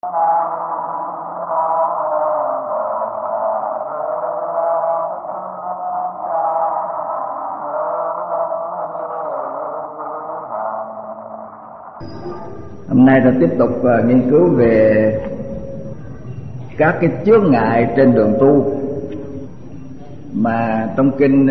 Hôm nay ta tiếp tục nghiên cứu về các cái chướng ngại trên đường tu mà trong kinh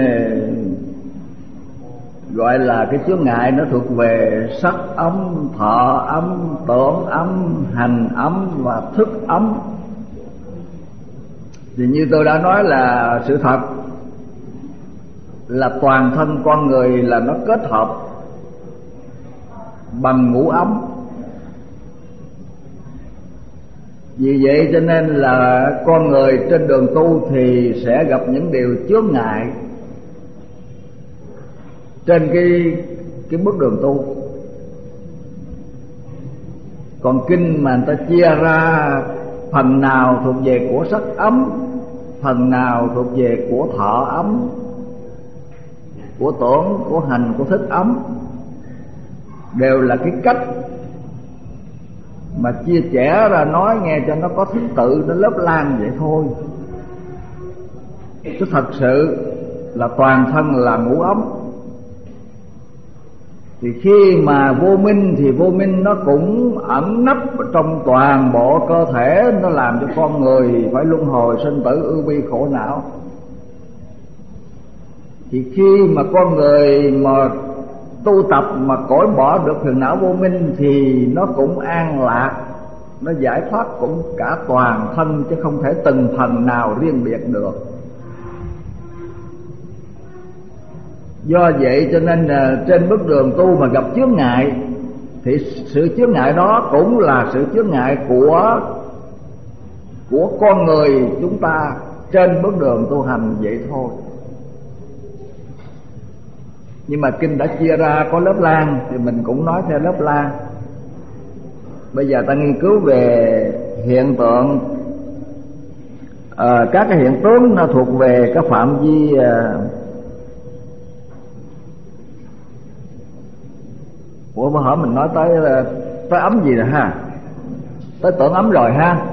gọi là cái chướng ngại. Nó thuộc về sắc ấm, thọ ấm, tưởng ấm, hành ấm và thức ấm. Thì như tôi đã nói là sự thật là toàn thân con người là nó kết hợp bằng ngũ ấm. Vì vậy cho nên là con người trên đường tu thì sẽ gặp những điều chướng ngại trên cái bước đường tu. Còn kinh mà người ta chia ra phần nào thuộc về của sắc ấm, phần nào thuộc về của thọ ấm, của tưởng, của hành, của thức ấm, đều là cái cách mà chia sẻ ra nói nghe cho nó có thứ tự, nó lớp lan vậy thôi. Chứ thật sự là toàn thân là ngũ ấm. Thì khi mà vô minh thì vô minh nó cũng ẩn nấp trong toàn bộ cơ thể, nó làm cho con người phải luân hồi sinh tử ưu bi khổ não. Thì khi mà con người mà tu tập mà cởi bỏ được phiền não vô minh thì nó cũng an lạc, nó giải thoát cũng cả toàn thân, chứ không thể từng phần nào riêng biệt được. Do vậy cho nên trên bước đường tu mà gặp chướng ngại thì sự chướng ngại đó cũng là sự chướng ngại của con người chúng ta trên bước đường tu hành vậy thôi. Nhưng mà kinh đã chia ra có lớp lan thì mình cũng nói theo lớp lan. Bây giờ ta nghiên cứu về hiện tượng, các cái hiện tướng nó thuộc về cái phạm vi Ủa bữa hổm mình nói tới ấm gì rồi ha? Tới tưởng ấm rồi ha?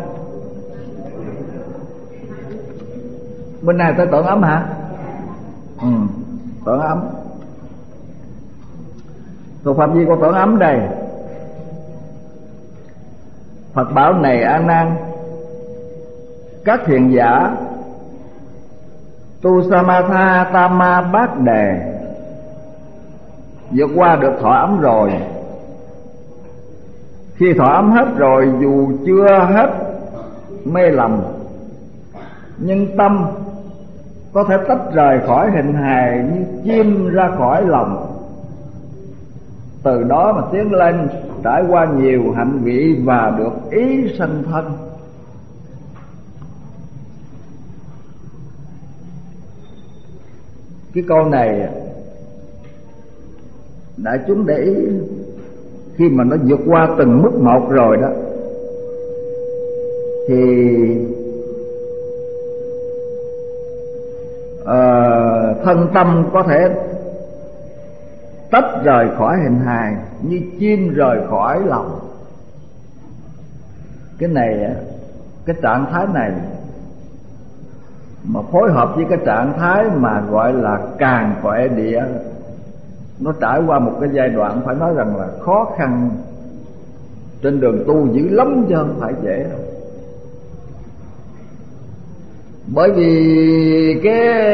Bên này tới tưởng ấm hả? Tưởng ấm. Thuộc phạm vi của tưởng ấm đây. Phật bảo này A Nan, các thiền giả tu samatha tama bát đề vượt qua được thọ ấm rồi. Khi thọ ấm hết rồi, dù chưa hết mê lầm, nhưng tâm có thể tách rời khỏi hình hài như chim ra khỏi lòng. Từ đó mà tiến lên, trải qua nhiều hạnh vị và được ý sanh thân. Cái câu này đại chúng để ý, khi mà nó vượt qua từng mức một rồi đó thì thân tâm có thể tách rời khỏi hình hài như chim rời khỏi lòng. Cái này, cái trạng thái này mà phối hợp với cái trạng thái mà gọi là càn quệ địa, nó trải qua một cái giai đoạn phải nói rằng là khó khăn trên đường tu dữ lắm, chứ không phải dễ đâu. Bởi vì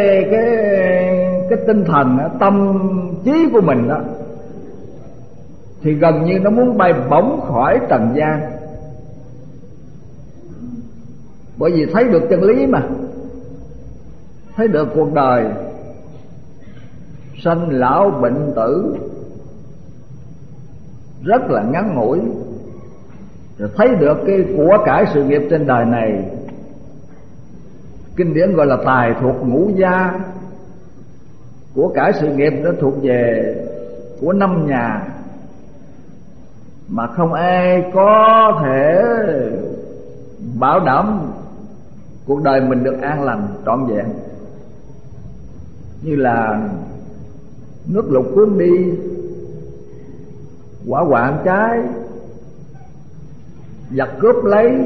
cái tinh thần, tâm trí của mình đó thì gần như nó muốn bay bổng khỏi trần gian. Bởi vì thấy được chân lý mà, thấy được cuộc đời sanh lão bệnh tử rất là ngắn ngủi, rồi thấy được cái của cải sự nghiệp trên đời này. Kinh điển gọi là tài thuộc ngũ gia. Của cải sự nghiệp nó thuộc về của 5 nhà mà không ai có thể bảo đảm cuộc đời mình được an lành trọn vẹn. Như là nước lụt cuốn đi, hỏa hoạn cháy, giặc cướp lấy,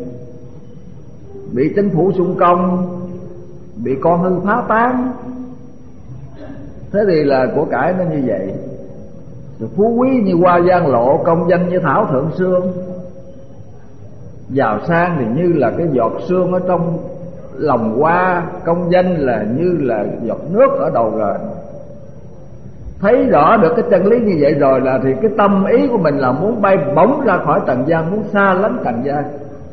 bị chính phủ xung công, bị con hư phá tán. Thế thì là của cải nó như vậy. Rồi phú quý như hoa giang lộ, công danh như thảo thượng sương. Giàu sang thì như là cái giọt sương ở trong lòng hoa, công danh là như là giọt nước ở đầu gền. Thấy rõ được cái chân lý như vậy rồi là thì cái tâm ý của mình là muốn bay bổng ra khỏi trần gian, muốn xa lánh trần gian.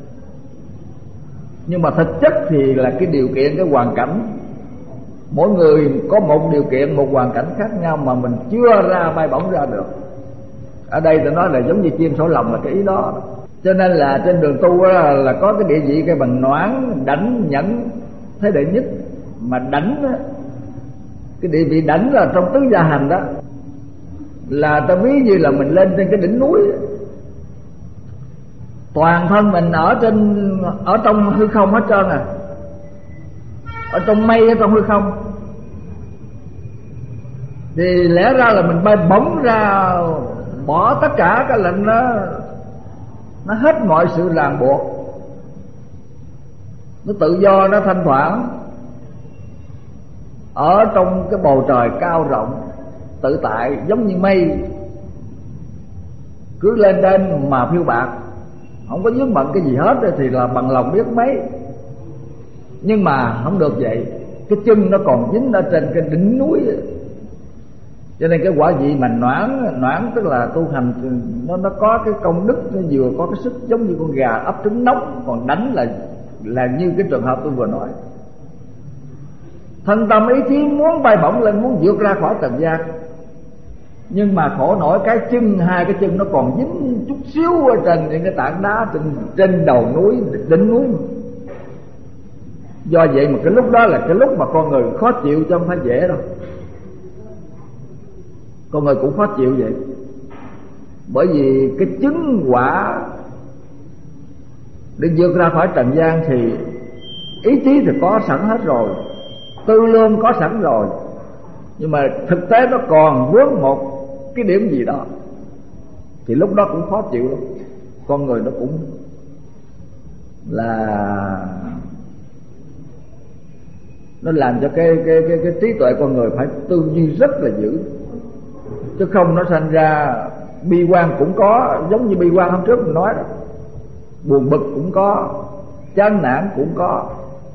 Nhưng mà thực chất thì là cái điều kiện, cái hoàn cảnh. Mỗi người có một điều kiện, một hoàn cảnh khác nhau mà mình chưa ra bay bổng ra được. Ở đây tôi nói là giống như chim sổ lồng là cái ý đó. Cho nên là trên đường tu là có cái địa vị cái bằng noãn, đảnh, nhẫn thế đệ nhất. Mà đảnh đó, cái địa vị đảnh là trong tứ gia hành đó, là ta ví như là mình lên trên cái đỉnh núi, toàn thân mình ở trong hư không hết trơn à, ở trong mây, ở trong hư không. Thì lẽ ra là mình bay bổng ra, bỏ tất cả cái lệnh đó, nó hết mọi sự ràng buộc, nó tự do, nó thanh thoảng, ở trong cái bầu trời cao rộng tự tại, giống như mây cứ lên trên mà phiêu bạt, không có vướng bận cái gì hết thì là bằng lòng biết mấy. Nhưng mà không được vậy, cái chân nó còn dính ở trên cái đỉnh núi. Cho nên cái quả vị mà noãn tức là tu hành nó có cái công đức, nó vừa có cái sức giống như con gà ấp trứng nóng. Còn đánh là như cái trường hợp tôi vừa nói, thân tâm ý chí muốn bay bổng lên, muốn vượt ra khỏi trần gian. Nhưng mà khổ nổi cái chân, hai cái chân nó còn dính chút xíu ở trên những cái tảng đá trên đầu núi, đỉnh núi. Do vậy mà cái lúc đó là cái lúc mà con người khó chịu, chứ không phải dễ đâu. Con người cũng khó chịu vậy. Bởi vì cái chứng quả để vượt ra khỏi trần gian thì ý chí thì có sẵn hết rồi, tư lương có sẵn rồi, nhưng mà thực tế nó còn vướng một cái điểm gì đó thì lúc đó cũng khó chịu lắm. Con người nó cũng là nó làm cho cái trí tuệ con người phải tư duy rất là dữ, chứ không nó sanh ra bi quan cũng có, giống như bi quan hôm trước mình nói đó, buồn bực cũng có, chán nản cũng có.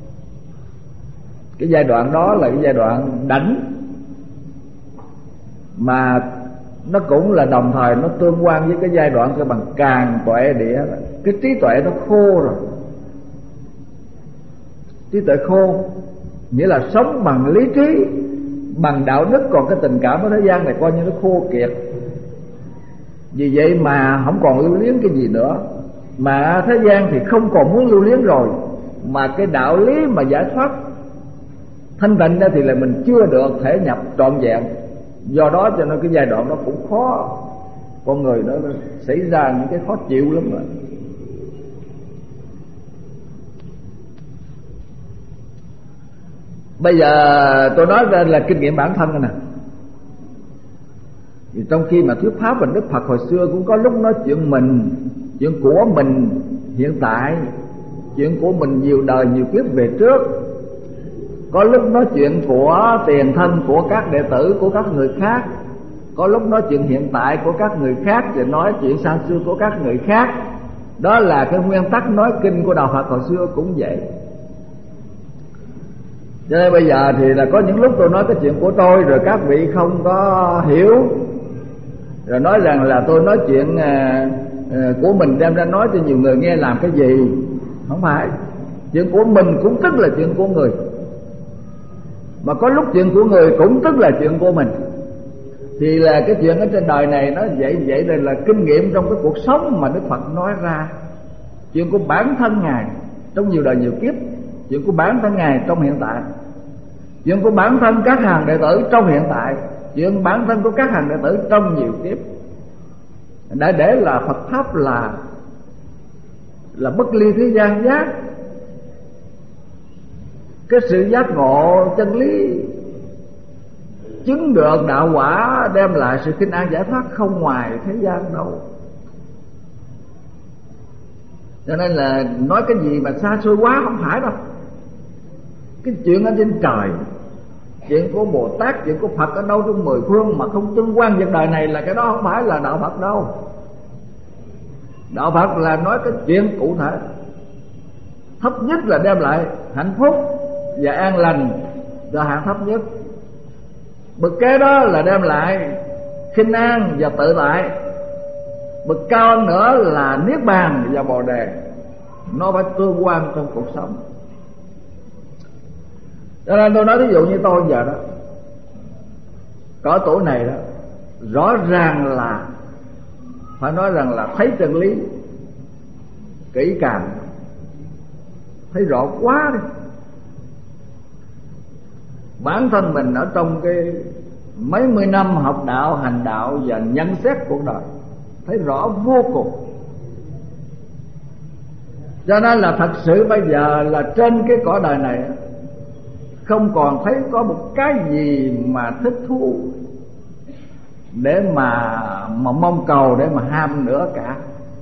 Cái giai đoạn đó là cái giai đoạn đảnh, mà nó cũng là đồng thời nó tương quan với cái giai đoạn cái bằng càn tuệ địa. Cái trí tuệ nó khô rồi, trí tuệ khô nghĩa là sống bằng lý trí, bằng đạo đức, còn cái tình cảm ở thế gian này coi như nó khô kiệt. Vì vậy mà không còn lưu luyến cái gì nữa. Mà thế gian thì không còn muốn lưu luyến rồi, mà cái đạo lý mà giải thoát thanh tịnh đó thì là mình chưa được thể nhập trọn vẹn. Do đó cho nên cái giai đoạn đó cũng khó, con người nó xảy ra những cái khó chịu lắm rồi. Bây giờ tôi nói ra là kinh nghiệm bản thân rồi nè. Thì trong khi mà thuyết pháp về Đức Phật hồi xưa cũng có lúc nói chuyện mình, chuyện của mình hiện tại, chuyện của mình nhiều đời nhiều kiếp về trước. Có lúc nói chuyện của tiền thân của các đệ tử của các người khác, có lúc nói chuyện hiện tại của các người khác, và nói chuyện xa xưa của các người khác. Đó là cái nguyên tắc nói kinh của đạo Phật hồi xưa cũng vậy. Cho nên bây giờ thì là có những lúc tôi nói cái chuyện của tôi rồi các vị không có hiểu, rồi nói rằng là tôi nói chuyện của mình đem ra nói cho nhiều người nghe làm cái gì. Không phải, chuyện của mình cũng tức là chuyện của người, mà có lúc chuyện của người cũng tức là chuyện của mình. Thì là cái chuyện ở trên đời này nó vậy là kinh nghiệm trong cái cuộc sống mà Đức Phật nói ra. Chuyện của bản thân Ngài trong nhiều đời nhiều kiếp, chuyện của bản thân Ngài trong hiện tại, chuyện của bản thân các hàng đệ tử trong hiện tại, chuyện bản thân của các hàng đệ tử trong nhiều kiếp. Để là Phật pháp là bất ly thế gian giác. Cái sự giác ngộ chân lý, chứng được đạo quả, đem lại sự kinh an giải thoát không ngoài thế gian đâu. Cho nên là nói cái gì mà xa xôi quá không phải đâu. Cái chuyện ở trên trời, chuyện của Bồ Tát, chuyện của Phật ở đâu trong mười phương mà không tương quan việc đời này là cái đó không phải là đạo Phật đâu. Đạo Phật là nói cái chuyện cụ thể, thấp nhất là đem lại hạnh phúc và an lành cho hạng thấp nhất. Bậc kế đó là đem lại khinh an và tự tại. Bậc cao hơn nữa là niết bàn và bồ đề. Nó phải tương quan trong cuộc sống. Cho nên tôi nói ví dụ như tôi giờ đó, cỡ tuổi này đó, rõ ràng là phải nói rằng là thấy chân lý kỹ càng, thấy rõ quá đi. Bản thân mình ở trong cái mấy mươi năm học đạo, hành đạo và nhận xét cuộc đời, thấy rõ vô cùng. Cho nên là thật sự bây giờ là trên cái cõi đời này không còn thấy có một cái gì mà thích thú để mà mong cầu, để mà ham nữa cả.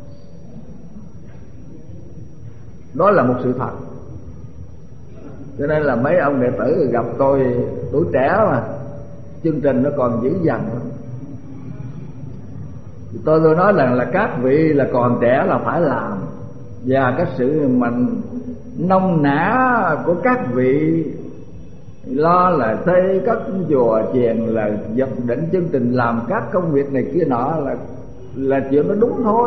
Đó là một sự thật. Cho nên là mấy ông đệ tử gặp tôi tuổi trẻ mà chương trình nó còn dữ dằn lắm. Tôi nói là các vị là còn trẻ là phải làm, và cái sự mình nông nã của các vị lo là xây các chùa chiền, là dập định chương trình làm các công việc này kia nọ là chuyện nó đúng thôi.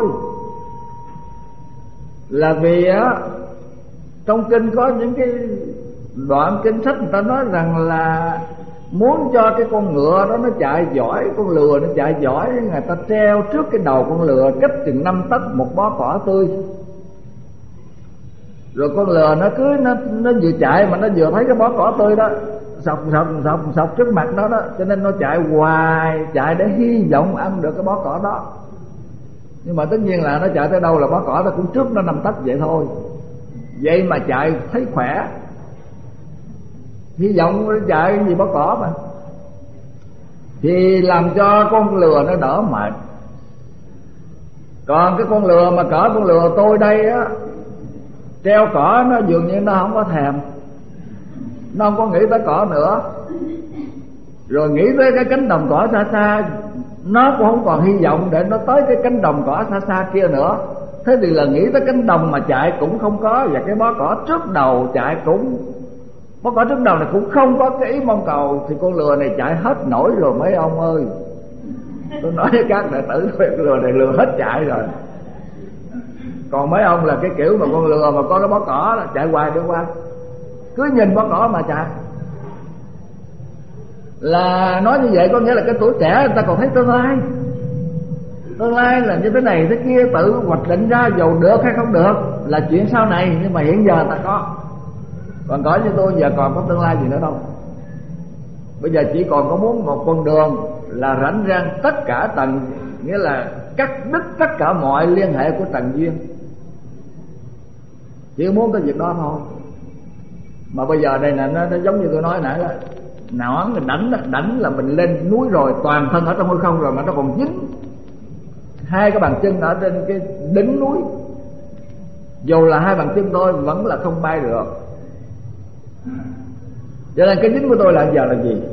Là vì á, trong kinh có những cái đoạn kinh sách người ta nói rằng là muốn cho cái con ngựa đó nó chạy giỏi, con lừa nó chạy giỏi, người ta treo trước cái đầu con lừa cách chừng 5 tấc một bó cỏ tươi. Rồi con lừa nó cứ nó vừa chạy mà nó vừa thấy cái bó cỏ tươi đó sọc trước mặt nó đó, cho nên nó chạy hoài, chạy để hy vọng ăn được cái bó cỏ đó. Nhưng mà tất nhiên là nó chạy tới đâu là bó cỏ nó cũng trước nó 5 tấc vậy thôi. Vậy mà chạy thấy khỏe, hy vọng nó chạy gì bó cỏ mà, thì làm cho con lừa nó đỡ mệt. Còn cái con lừa mà cỡ con lừa tôi đây á, treo cỏ nó dường như nó không có thèm, nó không có nghĩ tới cỏ nữa. Rồi nghĩ tới cái cánh đồng cỏ xa xa, nó cũng không còn hy vọng để nó tới cái cánh đồng cỏ xa xa kia nữa. Thế thì là nghĩ tới cánh đồng mà chạy cũng không có, và cái bó cỏ trước đầu chạy cũng, bó cỏ trước đầu này cũng không có cái ý mong cầu, thì con lừa này chạy hết nổi rồi mấy ông ơi. Tôi nói với các đệ tử, con lừa này lừa hết chạy rồi. Còn mấy ông là cái kiểu mà con lừa mà có cái bó cỏ là chạy hoài đi qua, cứ nhìn bó cỏ mà chạy. Là nói như vậy có nghĩa là cái tuổi trẻ người ta còn thấy tương lai. Tương lai là như thế này thế kia, tự hoạch định ra dầu được hay không được là chuyện sau này, nhưng mà hiện giờ ta có. Còn cỡ như tôi giờ còn có tương lai gì nữa đâu. Bây giờ chỉ còn có muốn một con đường là rảnh rang tất cả tầng, nghĩa là cắt đứt tất cả mọi liên hệ của tầng duyên, chỉ muốn cái việc đó thôi. Mà bây giờ đây là nó giống như tôi nói nãy là nón đảnh là mình lên núi rồi, toàn thân ở trong hư không rồi mà nó còn dính hai cái bàn chân ở trên cái đỉnh núi. Dù là hai bàn chân thôi vẫn là không bay được. Cho nên cái dính của tôi là giờ là gì?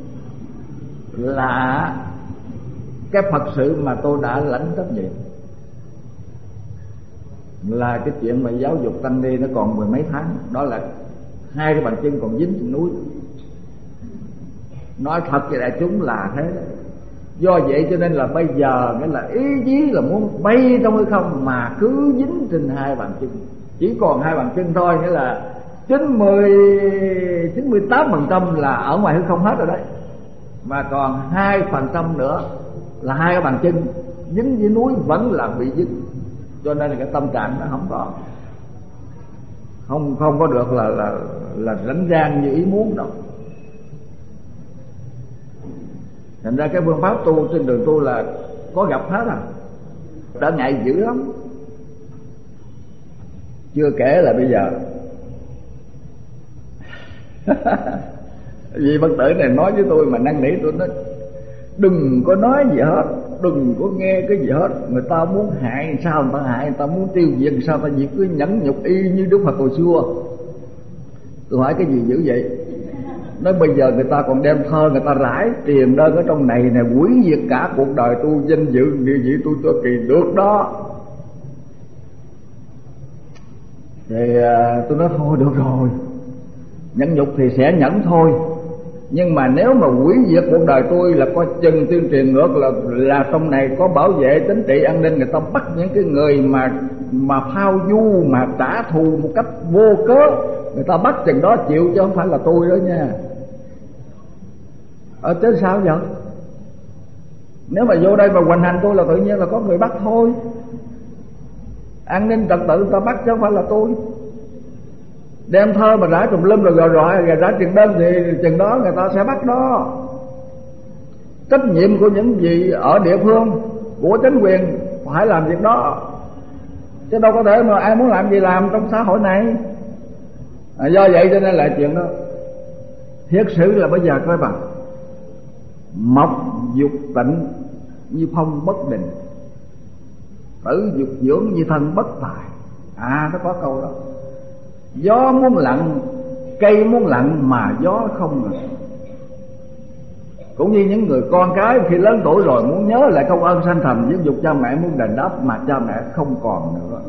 Là cái Phật sự mà tôi đã lãnh trách nhiệm, là cái chuyện mà giáo dục tăng ni nó còn mười mấy tháng. Đó là hai cái bàn chân còn dính trên núi. Nói thật với đại chúng là thế đó. Do vậy cho nên là bây giờ nghĩa là ý chí là muốn bay trong hư không mà cứ dính trên hai bàn chân. Chỉ còn hai bàn chân thôi, nghĩa là 98% là ở ngoài hư không hết rồi đấy. Mà còn 2% nữa là hai cái bàn chân dính với núi vẫn là bị dính. Cho nên là cái tâm trạng nó không có được là rảnh rang như ý muốn đâu. Thành ra cái phương pháp tu trên đường tu là có gặp hết à, trở ngại dữ lắm. Chưa kể là bây giờ vì Bất Tử này nói với tôi mà năn nỉ tôi nói đừng có nói gì hết, đừng có nghe cái gì hết. Người ta muốn hại sao người ta hại, người ta muốn tiêu diệt sao ta diệt, cứ nhẫn nhục y như Đức Phật hồi xưa. Tôi hỏi cái gì dữ vậy? Nói bây giờ người ta còn đem thơ người ta rải tiền đơn ở trong này nè, hủy diệt cả cuộc đời tôi, danh dự địa vị tôi cho kỳ được đó. Thì tôi nói thôi được rồi, nhẫn nhục thì sẽ nhẫn thôi, nhưng mà nếu mà hủy diệt cuộc đời tôi là coi chừng tuyên truyền ngược là trong này có bảo vệ chính trị an ninh, người ta bắt những cái người mà phao du mà trả thù một cách vô cớ, người ta bắt chừng đó chịu chứ không phải là tôi đó nha. Chứ sao vậy? Nếu mà vô đây mà hoành hành tôi là tự nhiên là có người bắt thôi. An ninh trật tự người ta bắt chứ không phải là tôi. Đem thơ mà rải tùm lum rồi rải tiền đơn thì chừng đó người ta sẽ bắt đó. Trách nhiệm của những gì ở địa phương, của chính quyền phải làm việc đó, chứ đâu có thể mà ai muốn làm gì làm trong xã hội này. Do vậy cho nên là chuyện đó thiết sự là bây giờ coi bằng mộc dục tịnh như phong bất định, tử dục dưỡng như thân bất tài. Nó có câu đó. Gió muốn lặng, cây muốn lặng mà gió không ngừng. Cũng như những người con cái khi lớn tuổi rồi muốn nhớ lại công ơn sanh thành giáo dục cha mẹ, muốn đền đáp mà cha mẹ không còn nữa.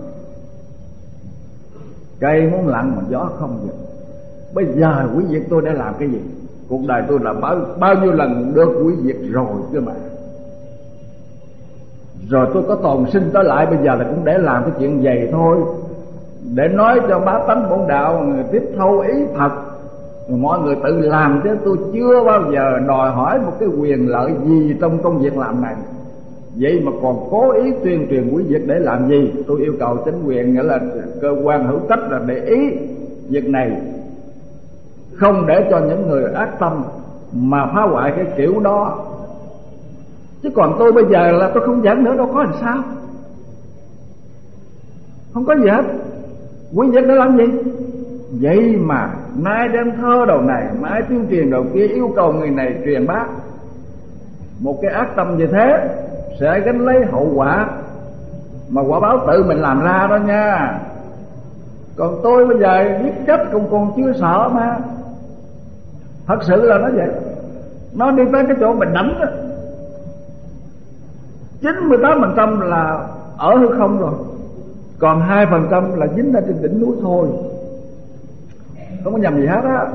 Cây muốn lặng mà gió không ngừng. Bây giờ quý vị tôi đã làm cái gì? Cuộc đời tôi là bao nhiêu lần được quý diệt rồi cơ mà. Rồi tôi có tồn sinh tới lại, bây giờ là cũng để làm cái chuyện vậy thôi, để nói cho bá tánh bổn đạo người tiếp thâu ý thật, mọi người tự làm, chứ tôi chưa bao giờ đòi hỏi một cái quyền lợi gì trong công việc làm này. Vậy mà còn cố ý tuyên truyền quý việc để làm gì? Tôi yêu cầu chính quyền, nghĩa là cơ quan hữu trách, là để ý việc này, không để cho những người ác tâm mà phá hoại cái kiểu đó. Chứ còn tôi bây giờ là tôi không dẫn nữa, đâu có làm sao, không có gì hết. Quý việc để làm gì? Vậy mà nay đem thơ đầu này, mai tuyên truyền đầu kia, yêu cầu người này truyền bá. Một cái ác tâm như thế sẽ gánh lấy hậu quả, mà quả báo tự mình làm ra đó nha. Còn tôi bây giờ giết chết còn chưa sợ mà. Thật sự là nó vậy. Nó đi tới cái chỗ mình đánh đó, 98% là ở hư không rồi, còn 2% là dính ở trên đỉnh núi thôi, không có nhầm gì hết á.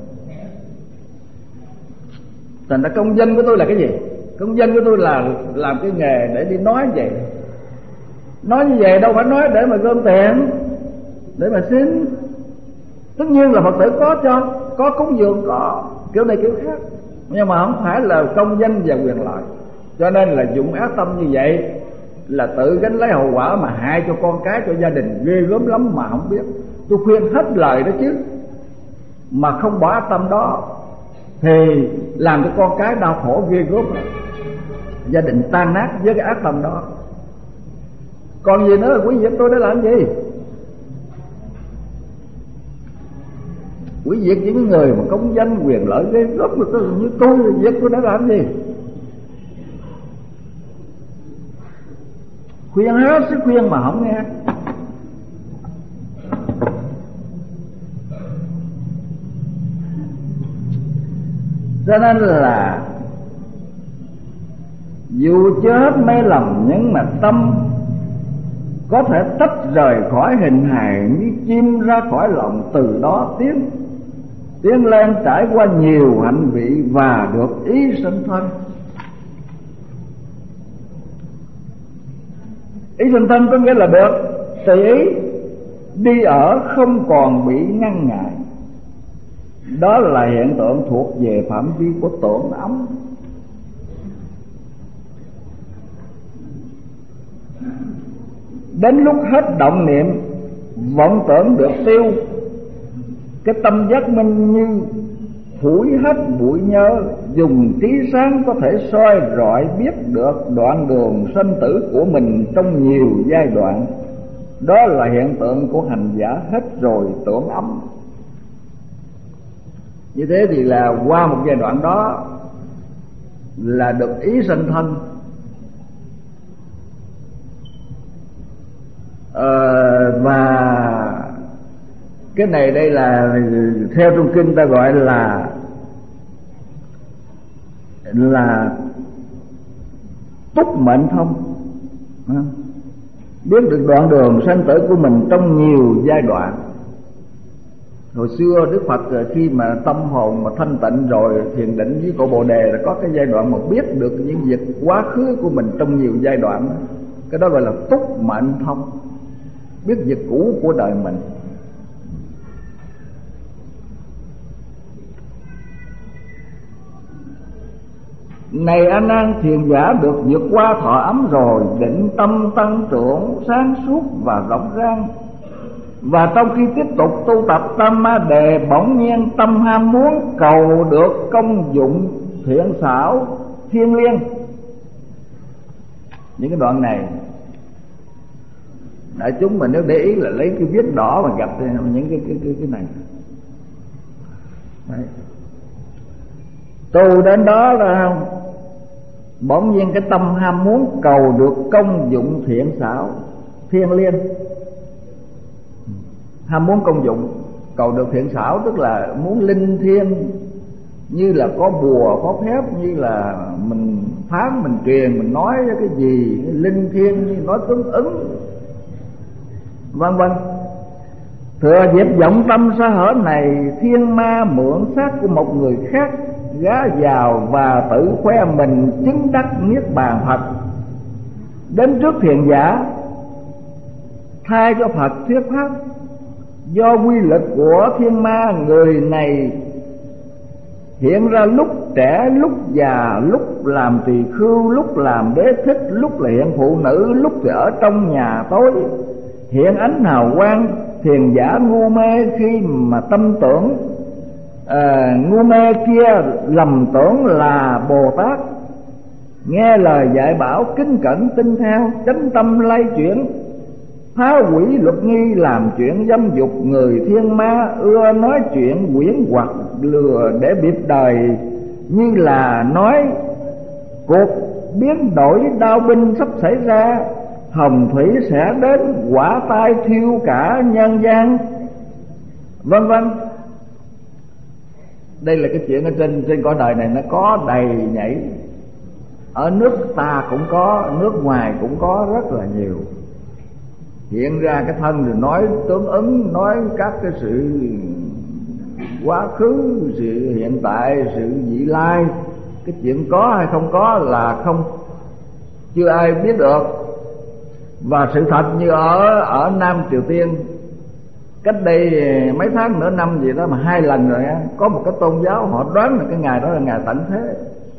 Thành ra công danh của tôi là cái gì? Công danh của tôi là làm cái nghề để đi nói vậy. Nói như vậy đâu phải nói để mà gom tiền, để mà xin. Tất nhiên là Phật tử có cho, có cúng dường, có kiểu này kiểu khác, nhưng mà không phải là công danh và quyền lợi. Cho nên là dụng ác tâm như vậy là tự gánh lấy hậu quả, mà hại cho con cái, cho gia đình ghê gớm lắm mà không biết. Tôi khuyên hết lời đó chứ, mà không bỏ ác tâm đó thì làm cho con cái đau khổ ghê gớm, gia đình tan nát với cái ác tâm đó. Còn gì nữa, quý vị tôi đã làm gì? Quý vị những người mà công danh quyền lợi ghê gớm như tôi, việc tôi đã làm gì? Khuyên hết sức khuyên mà không nghe. Cho nên là dù chết mê lầm, nhưng mà tâm có thể tách rời khỏi hình hài như chim ra khỏi lòng, từ đó tiến lên trải qua nhiều hạnh vị và được ý sinh thân. Ý sinh thân có nghĩa là được tùy ý đi ở, không còn bị ngăn ngại. Đó là hiện tượng thuộc về phạm vi của tưởng ấm. Đến lúc hết động niệm, vọng tưởng được tiêu, cái tâm giác minh như phủi hết bụi nhơ, dùng trí sáng có thể soi rọi biết được đoạn đường sanh tử của mình trong nhiều giai đoạn. Đó là hiện tượng của hành giả hết rồi tưởng ấm. Như thế thì là qua một giai đoạn đó là được ý sanh thân. Và cái này đây là theo trong kinh ta gọi là túc mệnh thông, biết được đoạn đường sanh tử của mình trong nhiều giai đoạn. Hồi xưa Đức Phật khi mà tâm hồn mà thanh tịnh rồi, thiền định với cội Bồ Đề, là có cái giai đoạn mà biết được những việc quá khứ của mình trong nhiều giai đoạn. Cái đó gọi là túc mệnh thông, biết việc cũ của đời mình. Này A Nan, thiền giả được vượt qua thọ ấm rồi, định tâm tăng trưởng sáng suốt và rộng rang. Và trong khi tiếp tục tu tập Tam Ma Đề, bỗng nhiên tâm ham muốn cầu được công dụng thiện xảo thiêng liêng. Những cái đoạn này đại chúng mình nếu để ý là lấy cái viết đỏ mà gặp những cái này. Đấy. Tu đến đó là bỗng nhiên cái tâm ham muốn cầu được công dụng thiện xảo thiêng liêng. Ham muốn công dụng, cầu được thiện xảo tức là muốn linh thiêng, như là có bùa có phép, như là mình phán mình truyền mình nói cái gì linh thiêng, như nói tương ứng vân vân. Thừa dịp vọng tâm sa hở này, thiên ma mượn xác của một người khác gá vào và tự khoe mình chứng đắc niết bàn Phật. Đến trước thiền giả thay cho Phật thuyết pháp. Do quy lực của thiên ma, người này hiện ra lúc trẻ lúc già, lúc làm tỳ khưu, lúc làm đế thích, lúc là hiện phụ nữ, lúc thì ở trong nhà tối, hiện ánh hào quang. Thiền giả ngu mê khi mà tâm tưởng ngu mê kia lầm tưởng là Bồ Tát, nghe lời dạy bảo kính cẩn tin theo, chánh tâm lay chuyển, phá hủy luật nghi, làm chuyện dâm dục. Người thiên ma ưa nói chuyện quyển hoặc lừa để bịp đời, như là nói cuộc biến đổi đao binh sắp xảy ra, hồng thủy sẽ đến, quả tai thiêu cả nhân gian, vân vân. Đây là cái chuyện ở trên cõi đời này nó có đầy nhảy. Ở nước ta cũng có, nước ngoài cũng có rất là nhiều. Hiện ra cái thân rồi nói tương ứng, nói các cái sự quá khứ, sự hiện tại, sự vị lai. Cái chuyện có hay không có là chưa ai biết được. Và sự thật như ở Nam Triều Tiên, cách đây mấy tháng nửa năm gì đó mà 2 lần rồi á, có một cái tôn giáo họ đoán là cái ngày đó là ngày tận thế.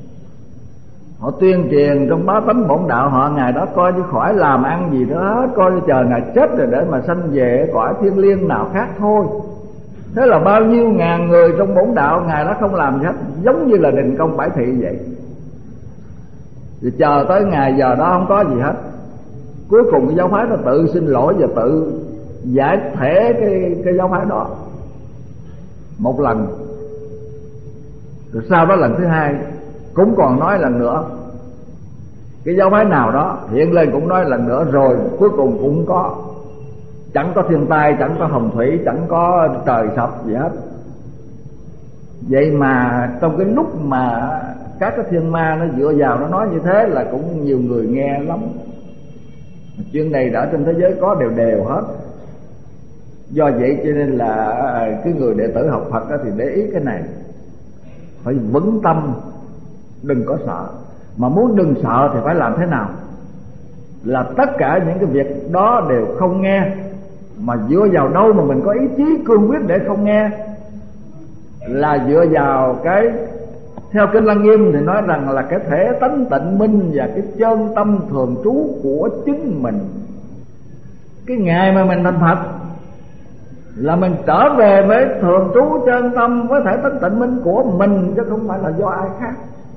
Họ tuyên truyền trong bá tánh bổn đạo họ, ngày đó coi như khỏi làm ăn gì nữa hết, coi như chờ ngày chết rồi để mà sanh về cõi thiên liêng nào khác thôi. Thế là bao nhiêu ngàn người trong bổn đạo ngày đó không làm gì hết, giống như là đình công bãi thị vậy. Rồi chờ tới ngày giờ đó không có gì hết. Cuối cùng cái giáo phái nó tự xin lỗi và tự giải thể cái giáo phái đó một lần. Rồi sau đó lần thứ hai cũng còn nói lần nữa. Cái giáo phái nào đó hiện lên cũng nói lần nữa, rồi cuối cùng cũng có. Chẳng có thiên tai, chẳng có hồng thủy, chẳng có trời sập gì hết. Vậy mà trong cái lúc mà các cái thiên ma nó dựa vào nó nói như thế là cũng nhiều người nghe lắm. Chuyện này đã trên thế giới có đều hết. Do vậy cho nên là cái người đệ tử học Phật thì để ý cái này, phải vững tâm, đừng có sợ. Mà muốn đừng sợ thì phải làm thế nào? Là tất cả những cái việc đó đều không nghe. Mà dựa vào đâu mà mình có ý chí cương quyết để không nghe? Là dựa vào cái, theo kinh Lăng Nghiêm thì nói rằng là cái thể tánh tịnh minh và cái chân tâm thường trú của chính mình. Cái ngày mà mình thành Phật là mình trở về với thường trú chân tâm, với thể tánh tịnh minh của mình, chứ không phải là do ai khác.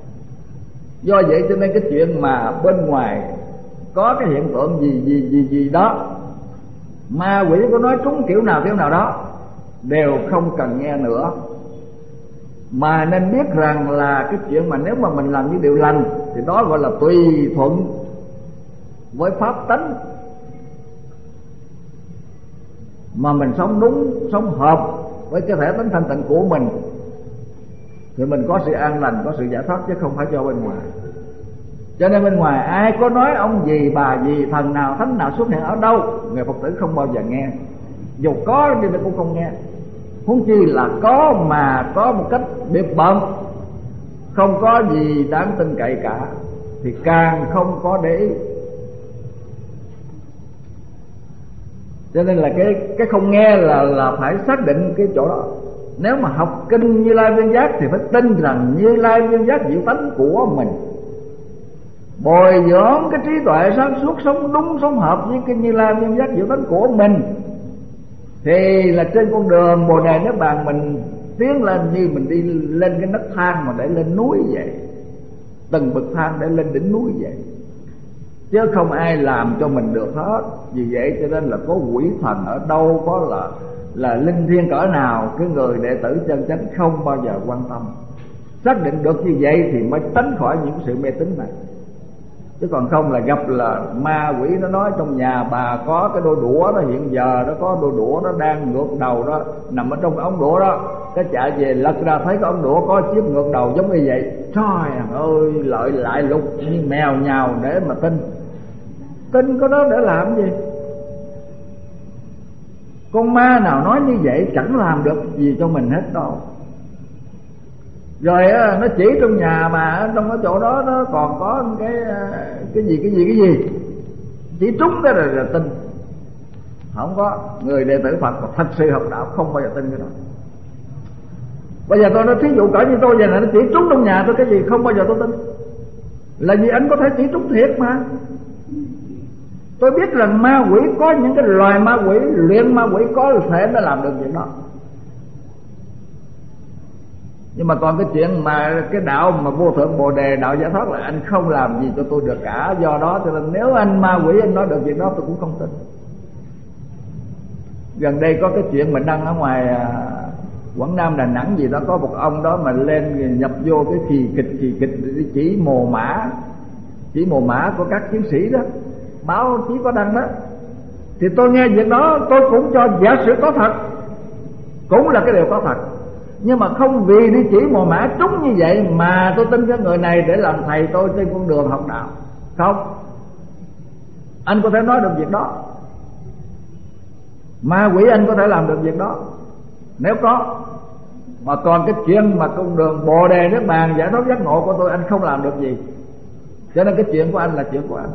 Do vậy cho nên cái chuyện mà bên ngoài có cái hiện tượng gì đó, ma quỷ có nói trúng kiểu nào đó, đều không cần nghe nữa. Mà nên biết rằng là cái chuyện mà nếu mà mình làm những điều lành thì đó gọi là tùy thuận với pháp tánh, mà mình sống đúng, sống hợp với cái thể tánh thanh tịnh của mình thì mình có sự an lành, có sự giải thoát, chứ không phải cho bên ngoài. Cho nên bên ngoài ai có nói ông gì bà gì, thần nào thánh nào xuất hiện ở đâu, người Phật tử không bao giờ nghe. Dù có thì nó cũng không nghe. Huống chi là có mà có một cách biệt bợm, không có gì đáng tin cậy cả, thì càng không có để ý. Cho nên là cái không nghe là phải xác định cái chỗ đó. Nếu mà học kinh Như Lai Viên Giác thì phải tin rằng Như Lai Viên Giác diệu tánh của mình, bồi dưỡng cái trí tuệ sáng suốt, sống đúng sống hợp với cái Như Lai Viên Giác diệu tánh của mình, thì là trên con đường Bồ Đề Niết Bàn mình tiến lên như mình đi lên cái nấc thang mà để lên núi vậy, từng bậc thang để lên đỉnh núi vậy, chứ không ai làm cho mình được hết. Vì vậy cho nên là có quỷ thần ở đâu, có là linh thiêng cỡ nào, cái người đệ tử chân chánh không bao giờ quan tâm. Xác định được như vậy thì mới tránh khỏi những sự mê tín này. Chứ còn không là gặp là ma quỷ nó nói trong nhà bà có cái đôi đũa đó, hiện giờ nó có đôi đũa nó đang ngược đầu đó, nằm ở trong cái ống đũa đó, cái chạy về lật ra thấy cái ống đũa có chiếc ngược đầu giống như vậy. Trời ơi, lợi lại lục như mèo nhào để mà tin có đó để làm gì? Con ma nào nói như vậy chẳng làm được gì cho mình hết đâu. Rồi nó chỉ trong nhà mà trong cái chỗ đó nó còn có cái gì chỉ trúng cái là tin. Không có. Người đệ tử Phật thật sự học đạo không bao giờ tin cái đó. Bây giờ tôi nói thí dụ cỡ như tôi vậy là nó chỉ trúng trong nhà tôi cái gì không bao giờ tôi tin. Là vì anh có thể chỉ trúng thiệt mà. Tôi biết rằng ma quỷ có những cái loài ma quỷ, luyện ma quỷ có thể nó làm được chuyện đó. Nhưng mà còn cái chuyện mà cái đạo mà vô thượng Bồ Đề, đạo giải thoát là anh không làm gì cho tôi được cả. Do đó cho nên nếu anh ma quỷ anh nói được chuyện đó tôi cũng không tin. Gần đây có cái chuyện mình đăng ở ngoài Quảng Nam, Đà Nẵng gì đó, có một ông đó mà lên nhập vô cái kỳ kịch chỉ mồ mã của các chiến sĩ đó, báo chí có đăng đó. Thì tôi nghe việc đó tôi cũng cho giả sử có thật, cũng là cái điều có thật, nhưng mà không vì đi chỉ mồ mã trúng như vậy mà tôi tin cái người này để làm thầy tôi trên con đường học đạo. Không, anh có thể nói được việc đó, ma quỷ anh có thể làm được việc đó nếu có. Mà còn cái chuyện mà con đường Bồ Đề Niết Bàn giải thoát giác ngộ của tôi anh không làm được gì. Cho nên cái chuyện của anh là chuyện của anh.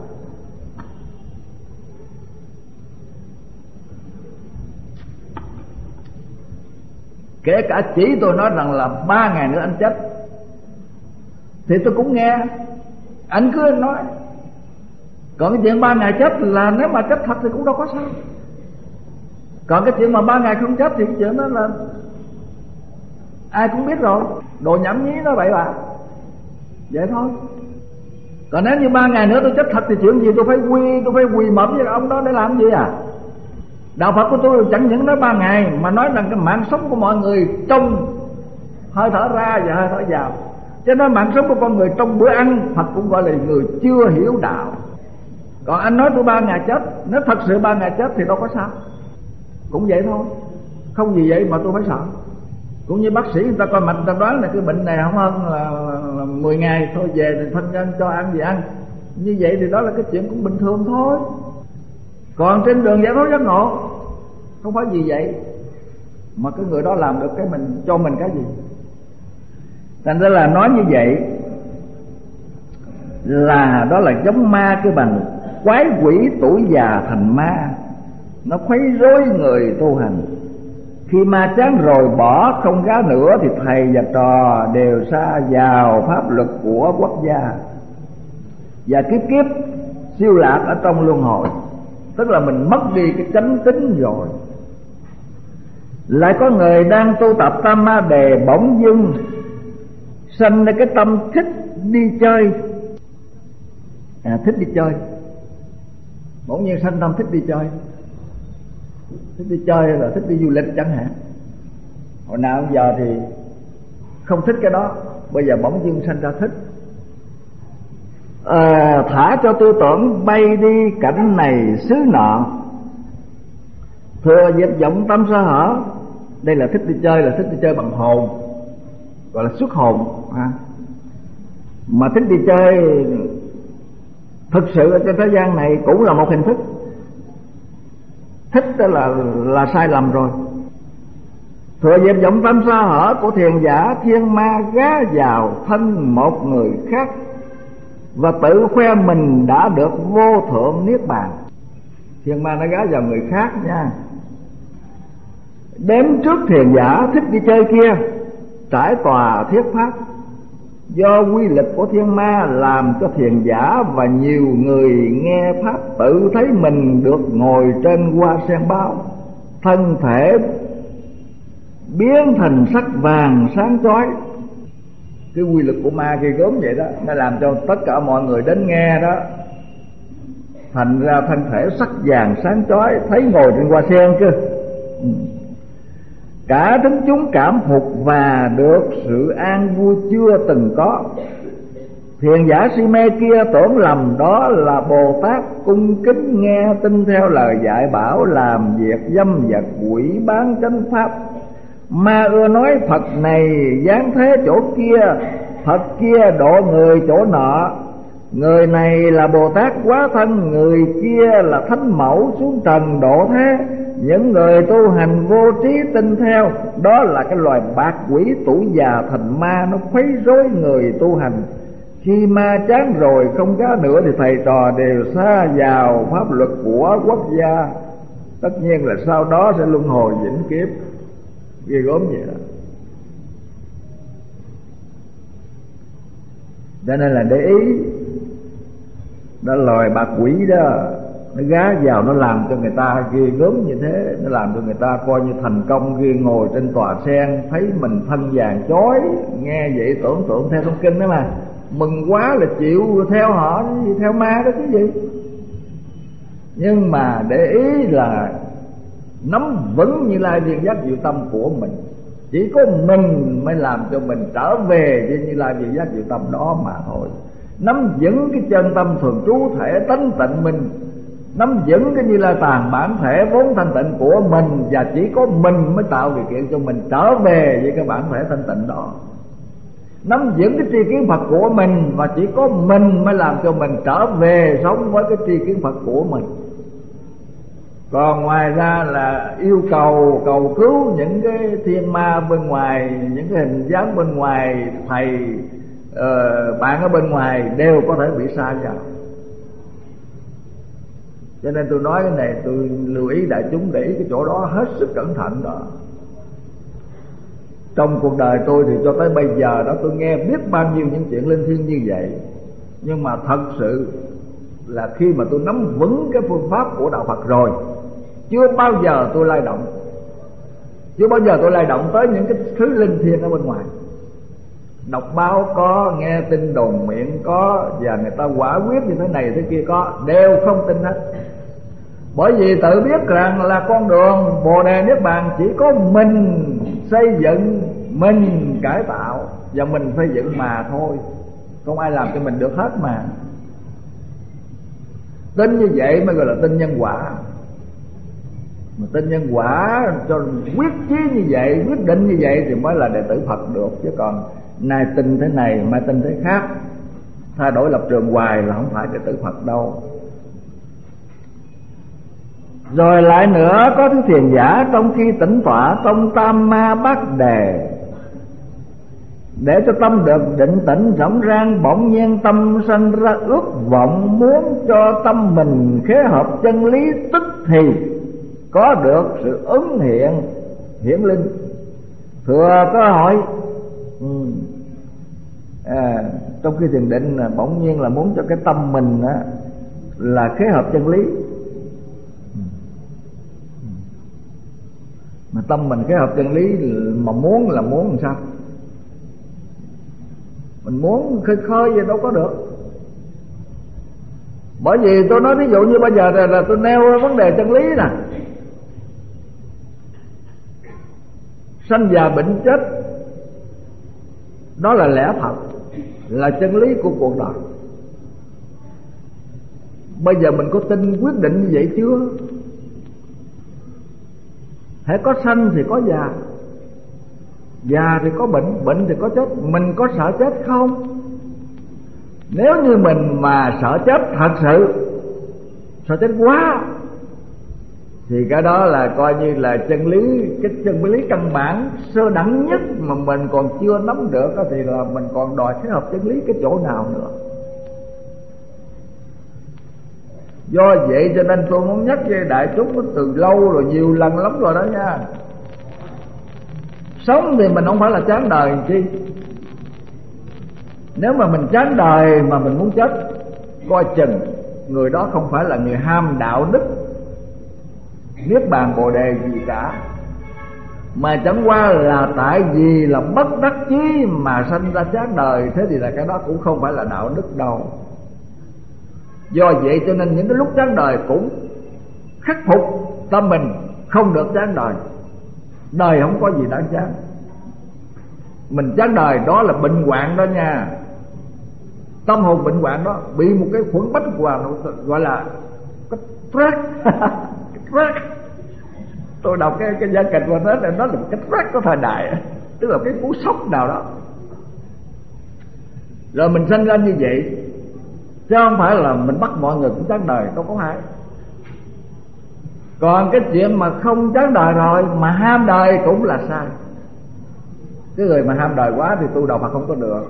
Kể cả chỉ tôi nói rằng là 3 ngày nữa anh chết thì tôi cũng nghe, anh cứ nói. Còn cái chuyện 3 ngày chết là nếu mà chết thật thì cũng đâu có sao. Còn cái chuyện mà 3 ngày không chết thì cái chuyện đó là ai cũng biết rồi, đồ nhảm nhí nó vậy bà. Vậy thôi. Còn nếu như 3 ngày nữa tôi chết thật thì chuyện gì tôi phải quỳ mập với ông đó để làm gì à? Đạo Phật của tôi chẳng những nói 3 ngày mà nói rằng cái mạng sống của mọi người trong hơi thở ra và hơi thở vào. Cho nên mạng sống của con người trong bữa ăn, Phật cũng gọi là người chưa hiểu đạo. Còn anh nói tôi 3 ngày chết, nếu thật sự 3 ngày chết thì đâu có sao. Cũng vậy thôi, không gì vậy mà tôi phải sợ. Cũng như bác sĩ người ta coi mạch, người ta đoán là cái bệnh này không hơn là 10 ngày thôi, về thì thân nhân cho ăn gì ăn. Như vậy thì đó là cái chuyện cũng bình thường thôi. Còn trên đường giải thoát giác ngộ không phải gì vậy mà cái người đó làm được cái mình cho mình cái gì. Thành ra là nói như vậy là đó là giống ma cái bằng quái quỷ tuổi già thành ma, nó khuấy rối người tu hành. Khi ma chán rồi bỏ không gá nữa thì thầy và trò đều sa vào pháp luật của quốc gia và kiếp kiếp siêu lạc ở trong luân hồi. Tức là mình mất đi cái chánh tính rồi. Lại có người đang tu tập Tam Ma Đề bỗng dưng sanh ra cái tâm thích đi chơi. Thích đi chơi. Bỗng nhiên sanh tâm thích đi chơi. Thích đi chơi là thích đi du lịch chẳng hạn. Hồi nào giờ thì không thích cái đó, bây giờ bỗng dưng sanh ra thích. Thả cho tư tưởng bay đi cảnh này xứ nọ, thừa dịp vọng tâm sơ hở. Đây là thích đi chơi, là thích đi chơi bằng hồn, gọi là xuất hồn ha. Mà thích đi chơi thực sự ở trên thế gian này cũng là một hình thức. Thích đó là sai lầm rồi. Thừa dịp vọng tâm sơ hở của thiền giả, thiên ma gá vào thân một người khác và tự khoe mình đã được vô thượng niết bàn. Thiên ma nó gá vào người khác nha. Đến trước thiền giả thích đi chơi kia, trải tòa thuyết pháp. Do quy lực của thiên ma làm cho thiền giả và nhiều người nghe pháp tự thấy mình được ngồi trên hoa sen bao, thân thể biến thành sắc vàng sáng chói. Cái quy lực của ma kia gớm vậy đó, nó làm cho tất cả mọi người đến nghe đó thành ra thân thể sắc vàng sáng chói, thấy ngồi trên hoa sen cơ. Cả thính chúng cảm phục và được sự an vui chưa từng có. Thiền giả si mê kia tưởng lầm đó là Bồ Tát cung kính nghe tin theo lời dạy bảo, làm việc dâm vật quỷ bán chánh pháp. Ma ưa nói Phật này giáng thế chỗ kia, Phật kia độ người chỗ nọ. Người này là Bồ Tát hóa thân, người kia là Thánh Mẫu xuống trần độ thế. Những người tu hành vô trí tin theo, đó là cái loài bạc quỷ tuổi già thành ma, nó khuấy rối người tu hành. Khi ma chán rồi không có nữa thì thầy trò đều sa vào pháp luật của quốc gia. Tất nhiên là sau đó sẽ luân hồi vĩnh kiếp. Ghê gớm vậy đó. Cho nên là để ý, đó loài bạc quỷ đó, nó gá vào nó làm cho người ta ghê gớm như thế. Nó làm cho người ta coi như thành công ghê, ngồi trên tòa sen thấy mình thân vàng chói. Nghe vậy tưởng tượng theo trong kinh đó mà, mừng quá là chịu theo họ, theo ma đó cái gì. Nhưng mà để ý là nắm vững Như Lai viên giác diệu tâm của mình. Chỉ có mình mới làm cho mình trở về với Như Lai viên giác diệu tâm đó mà thôi. Nắm vững cái chân tâm thường trú thể tánh tịnh mình, nắm vững cái Như Lai tàn bản thể vốn thanh tịnh của mình, và chỉ có mình mới tạo điều kiện cho mình trở về với cái bản thể thanh tịnh đó. Nắm vững cái tri kiến Phật của mình, và chỉ có mình mới làm cho mình trở về sống với cái tri kiến Phật của mình. Còn ngoài ra là yêu cầu cầu cứu những cái thiên ma bên ngoài, những cái hình dáng bên ngoài, thầy bạn ở bên ngoài đều có thể bị sa vào. Cho nên tôi nói cái này, tôi lưu ý đại chúng để ý cái chỗ đó hết sức cẩn thận đó. Trong cuộc đời tôi thì cho tới bây giờ đó, tôi nghe biết bao nhiêu những chuyện linh thiêng như vậy. Nhưng mà thật sự là khi mà tôi nắm vững cái phương pháp của đạo Phật rồi, chưa bao giờ tôi lay động. Chưa bao giờ tôi lay động tới những cái thứ linh thiêng ở bên ngoài. Đọc báo có, nghe tin đồn miệng có, và người ta quả quyết như thế này thế kia có, đều không tin hết. Bởi vì tự biết rằng là con đường Bồ Đề Niết Bàn chỉ có mình xây dựng, mình cải tạo và mình xây dựng mà thôi. Không ai làm cho mình được hết mà. Tin như vậy mới gọi là tin nhân quả. Mà tin nhân quả cho quyết chí như vậy, quyết định như vậy thì mới là đệ tử Phật được. Chứ còn nay tin thế này, mai tin thế khác, thay đổi lập trường hoài là không phải đệ tử Phật đâu. Rồi lại nữa, có thứ thiền giả trong khi tĩnh tọa trong tam ma bát đề, để cho tâm được định tĩnh rỗng rang, bỗng nhiên tâm sanh ra ước vọng muốn cho tâm mình khế hợp chân lý, tức thì có được sự ứng hiện hiển linh. Thừa có hỏi trong khi thiền định bỗng nhiên là muốn cho cái tâm mình là khế hợp chân lý. Mà tâm mình khế hợp chân lý mà muốn là muốn làm sao? Mình muốn khơi khơi vậy đâu có được. Bởi vì tôi nói ví dụ như bây giờ là tôi nêu vấn đề chân lý nè, sanh già bệnh chết, Đó là lẽ thật, là chân lý của cuộc đời. Bây giờ mình có tin quyết định như vậy chưa? Hễ có sanh thì có già, già thì có bệnh, bệnh thì có chết. Mình có sợ chết không? Nếu như mình mà sợ chết thật sự, sợ chết quá, thì cái đó là coi như là chân lý, cái chân lý căn bản sơ đẳng nhất mà mình còn chưa nắm được, thì là mình còn đòi thích hợp chân lý cái chỗ nào nữa. Do vậy cho nên tôi muốn nhắc với đại chúng từ lâu rồi, nhiều lần lắm rồi đó nha. Sống thì mình không phải là chán đời làm chi. Nếu mà mình chán đời mà mình muốn chết, coi chừng người đó không phải là người ham đạo đức niết bàn bồ đề gì cả, mà chẳng qua là tại vì là bất đắc chí mà sanh ra chán đời. Thế thì là cái đó cũng không phải là đạo đức đâu. Do vậy cho nên những cái lúc chán đời cũng khắc phục tâm mình không được chán đời. Đời không có gì đáng chán. Mình chán đời đó là bệnh hoạn đó nha. Tâm hồn bệnh hoạn đó, bị một cái khuẩn bách gọi là cái track. Cái track. Tôi đọc cái gia kịch và nói là nó là một cái track của thời đại, tức là cái cú sốc nào đó. Rồi mình sinh ra như vậy, chứ không phải là mình bắt mọi người cũng chán đời, đâu có hay. Còn cái chuyện mà không chán đời rồi mà ham đời cũng là sai. Cái người mà ham đời quá thì tu đạo Phật không có được.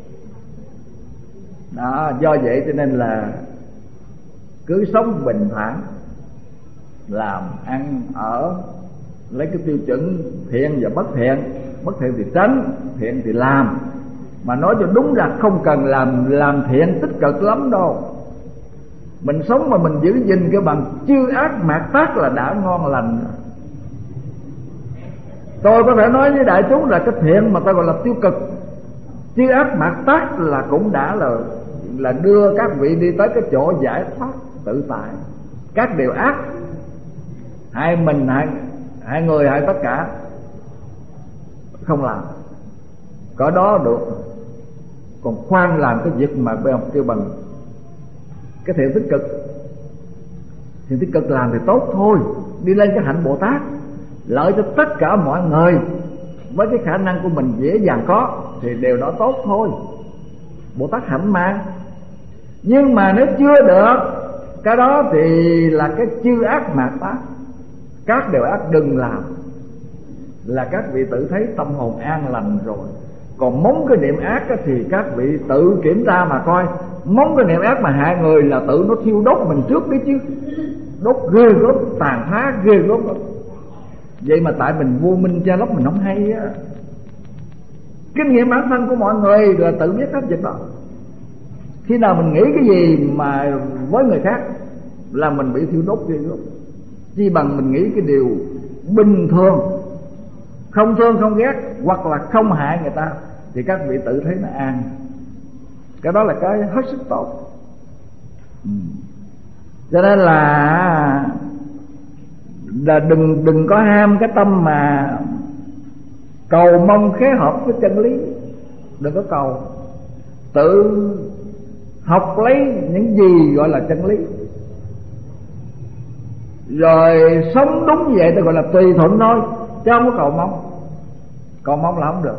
Đó, do vậy cho nên là cứ sống bình thản, làm ăn ở lấy cái tiêu chuẩn thiện và bất thiện. Bất thiện thì tránh, thiện thì làm. Mà nói cho đúng ra không cần làm thiện tích cực lắm đâu. Mình sống mà mình giữ gìn cái bằng chư ác mạt tác là đã ngon lành. Tôi có thể nói với đại chúng là cái thiện mà ta gọi là tiêu cực, chư ác mạt tác là cũng đã là đưa các vị đi tới cái chỗ giải thoát tự tại. Các điều ác hại mình, hại người, hại tất cả, không làm. Có đó được. Còn khoan làm cái việc mà kêu bằng cái thiện tích cực. Thiện tích cực làm thì tốt thôi, đi lên cái hạnh Bồ Tát, lợi cho tất cả mọi người. Với cái khả năng của mình dễ dàng có thì điều đó tốt thôi, Bồ Tát hạnh mà. Nhưng mà nếu chưa được, cái đó thì là cái chư ác mạt tác. Các điều ác đừng làm, là các vị tự thấy tâm hồn an lành rồi. Còn móng cái niệm ác thì các vị tự kiểm tra mà coi. Móng cái niệm ác mà hại người là tự nó thiêu đốt mình trước đấy chứ. Đốt ghê gớm, tàn phá ghê gớm lắm. Vậy mà tại mình vô minh che lấp, mình không hay á. Kinh nghiệm bản thân của mọi người là tự biết hết việc đó. Khi nào mình nghĩ cái gì mà với người khác là mình bị thiêu đốt ghê gớm. Chỉ bằng mình nghĩ cái điều bình thường, không thương không ghét, hoặc là không hại người ta, thì các vị tự thấy nó an. Cái đó là cái hết sức tốt. Cho nên là đừng có ham cái tâm mà cầu mong khế hợp với chân lý. Đừng có cầu, tự học lấy những gì gọi là chân lý, rồi sống đúng như vậy. Tôi gọi là tùy thuận thôi, chứ không có cầu mong. Cầu mong là không được.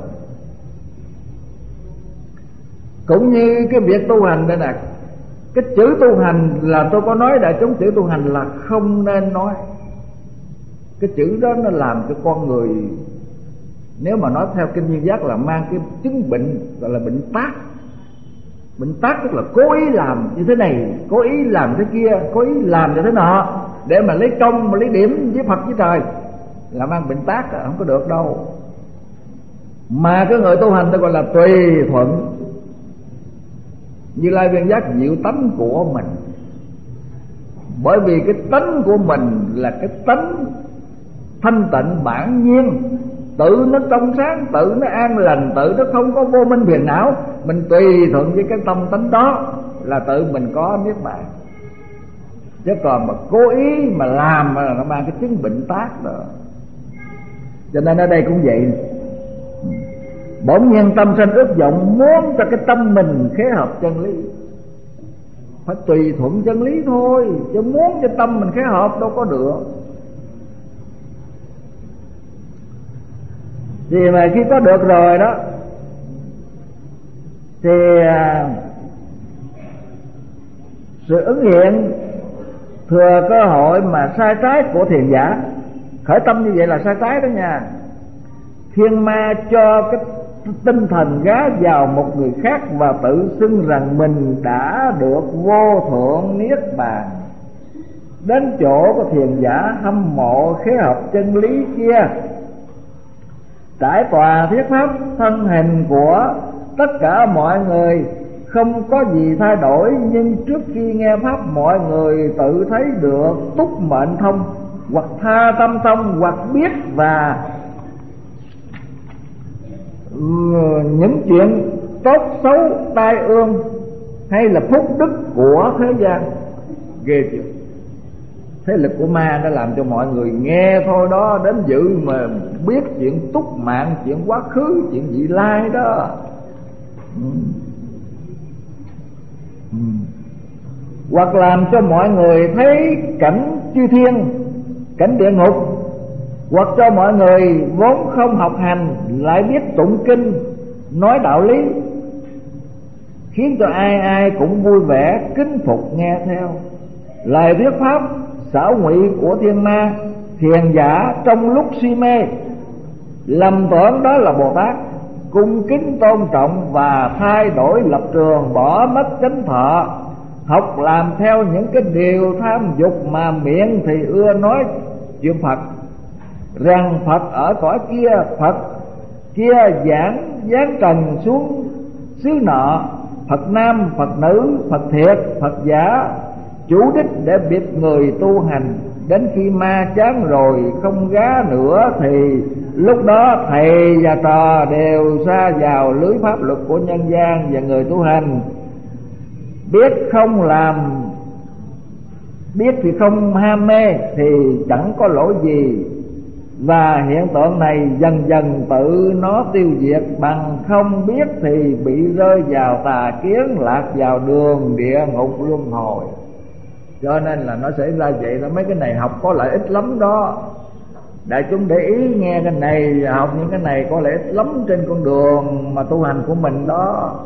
Cũng như cái việc tu hành đây nè, cái chữ tu hành là tôi có nói đại chúng, chữ tu hành là không nên nói. Cái chữ đó nó làm cho con người, nếu mà nói theo kinh Duyên Giác, là mang cái chứng bệnh gọi là bệnh tác. Bệnh tác tức là cố ý làm như thế này, cố ý làm thế kia, cố ý làm như thế nọ, để mà lấy công, mà lấy điểm với Phật với trời, là mang bệnh tác, không có được đâu. Mà cái người tu hành tôi gọi là tùy thuận. Như Lai Viên Giác diệu tánh của mình. Bởi vì cái tánh của mình là cái tánh thanh tịnh bản nhiên, tự nó trong sáng, tự nó an lành, tự nó không có vô minh phiền não. Mình tùy thuận với cái tâm tánh đó là tự mình có niết bàn. Chứ còn mà cố ý mà làm là nó mang cái chứng bệnh tác đó. Cho nên ở đây cũng vậy. Bỗng nhiên tâm sinh ước vọng muốn cho cái tâm mình khế hợp chân lý. Phải tùy thuận chân lý thôi, chứ muốn cho tâm mình khế hợp đâu có được. Thì mà khi có được rồi đó thì sự ứng hiện thừa cơ hội mà sai trái của thiền giả. Khởi tâm như vậy là sai trái đó nha. Thiên ma cho cái tinh thần gá vào một người khác và tự xưng rằng mình đã được vô thượng niết bàn. Đến chỗ của thiền giả hâm mộ khế hợp chân lý kia, trải tòa thuyết pháp thân hình của tất cả mọi người không có gì thay đổi, nhưng trước khi nghe pháp mọi người tự thấy được túc mệnh thông, hoặc tha tâm thông, hoặc biết và những chuyện tốt xấu tai ương hay là phúc đức của thế gian. Ghê chưa? Thế lực của ma đã làm cho mọi người nghe thôi đó, đến dự mà biết chuyện túc mạng, chuyện quá khứ, chuyện vị lai đó. Hoặc làm cho mọi người thấy cảnh chư thiên, cảnh địa ngục, hoặc cho mọi người vốn không học hành lại biết tụng kinh, nói đạo lý, khiến cho ai ai cũng vui vẻ kính phục nghe theo. Lời thuyết pháp xảo ngụy của thiên ma, thiền giả trong lúc si mê lầm tưởng đó là Bồ Tát, cung kính tôn trọng và thay đổi lập trường, bỏ mất chánh thọ, học làm theo những cái điều tham dục mà miệng thì ưa nói chuyện Phật, rằng Phật ở cõi kia, Phật kia giáng trần xuống xứ nọ, Phật nam, Phật nữ, Phật thiệt, Phật giả, chủ đích để biết người tu hành. Đến khi ma chán rồi không gá nữa thì lúc đó thầy và trò đều sa vào lưới pháp luật của nhân gian và người tu hành. Biết không làm, biết thì không ham mê thì chẳng có lỗi gì, và hiện tượng này dần dần tự nó tiêu diệt. Bằng không biết thì bị rơi vào tà kiến, lạc vào đường địa ngục luân hồi. Cho nên là nó xảy ra vậy đó. Mấy cái này học có lợi ích lắm đó. Đại chúng để ý nghe cái này, học những cái này có lợi ích lắm trên con đường mà tu hành của mình đó.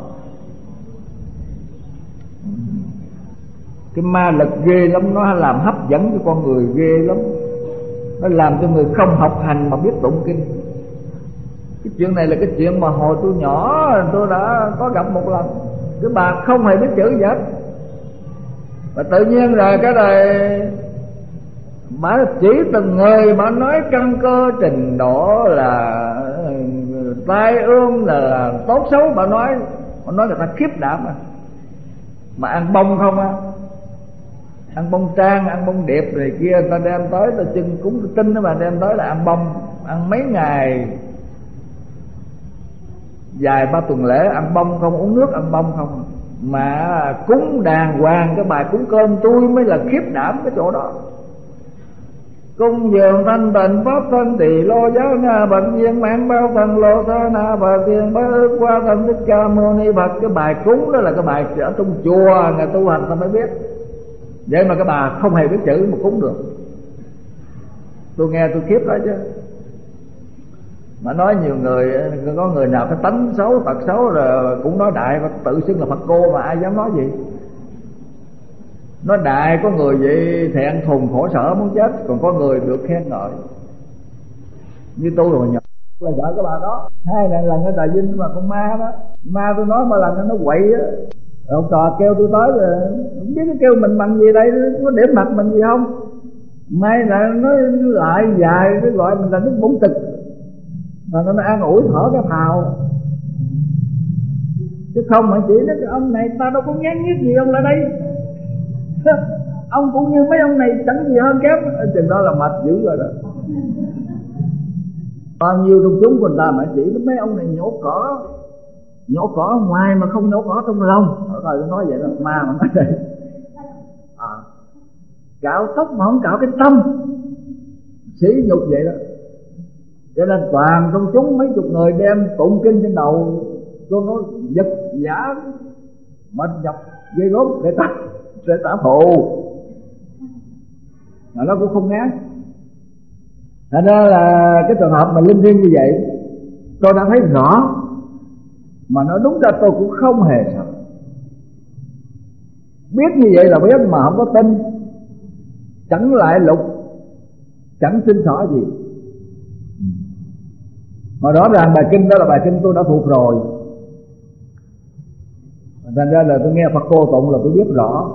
Cái ma lực ghê lắm, nó làm hấp dẫn cho con người ghê lắm. Nó làm cho người không học hành mà biết tụng kinh. Cái chuyện này là cái chuyện mà hồi tôi nhỏ tôi đã có gặp một lần. Cái bà không hề biết chữ gì hết, và tự nhiên rồi cái này bà chỉ từng người, bà nói căn cơ trình độ là tai ương là tốt xấu. Bà nói người ta khiếp đảm mà ăn bông không á, ăn bông trang, ăn bông điệp rồi kia, ta đem tới ta chưng cúng tinh đó, mà đem tới là ăn bông, ăn mấy ngày dài 3 tuần lễ ăn bông không, uống nước ăn bông không. Mà cúng đàng hoàng, cái bài cúng cơm tôi mới là khiếp đảm cái chỗ đó. Cung dường thanh tịnh pháp thân tỳ lô giáo na bệnh viên mãn bao thần lô sa na và tiền bá ước qua thân Thích Ca Mâu Ni Phật. Cái bài cúng đó là cái bài ở trong chùa người tu hành ta mới biết. Vậy mà cái bà không hề biết chữ mà cúng được. Tôi nghe tôi khiếp đó chứ. Mà nói nhiều người, có người nào cái tánh xấu, tật xấu rồi cũng nói đại và tự xưng là Phật cô, mà ai dám nói gì. Nói đại có người vậy thẹn thùng khổ sở muốn chết, còn có người được khen ngợi. Như tôi hồi nhỏ là vợ cái bà đó, 2 lần ở Trà Vinh mà con ma đó, ma tôi nói mà làm nó quậy á. Ông trò kêu tôi tới rồi không biết nó kêu mình bằng gì đây, có điểm mặt mình gì không. May là nói lại dài, nó gọi mình là nước bún tực, mà nó an ủi thở cái phào. Chứ không mà chỉ nói cái ông này ta đâu có nhát nhít gì ông lại đây. Ông cũng như mấy ông này chẳng gì hơn kém. Chừng đó là mệt dữ rồi đó. Bao nhiêu trong chúng của người ta mà chỉ mấy ông này nhổ cỏ ngoài mà không nhổ cỏ trong lòng. Rồi tôi nói vậy là ma mà nói vậy. Cạo tóc mà không cạo cái tâm, sỉ nhục vậy đó. Cho nên toàn trong chúng mấy chục người đem tụng kinh trên đầu cho nó giật giả mệt nhọc ghê gớm để trả thù, mà nó cũng không ngán. Thành ra là cái trường hợp mà linh thiêng như vậy tôi đã thấy rõ, mà nói đúng ra tôi cũng không hề sợ. Biết như vậy là biết mà không có tin, chẳng lại lục, chẳng xin xỏ gì. Mà rõ ràng bài kinh đó là bài kinh tôi đã thuộc rồi, thành ra là tôi nghe Phật cô tụng là tôi biết rõ.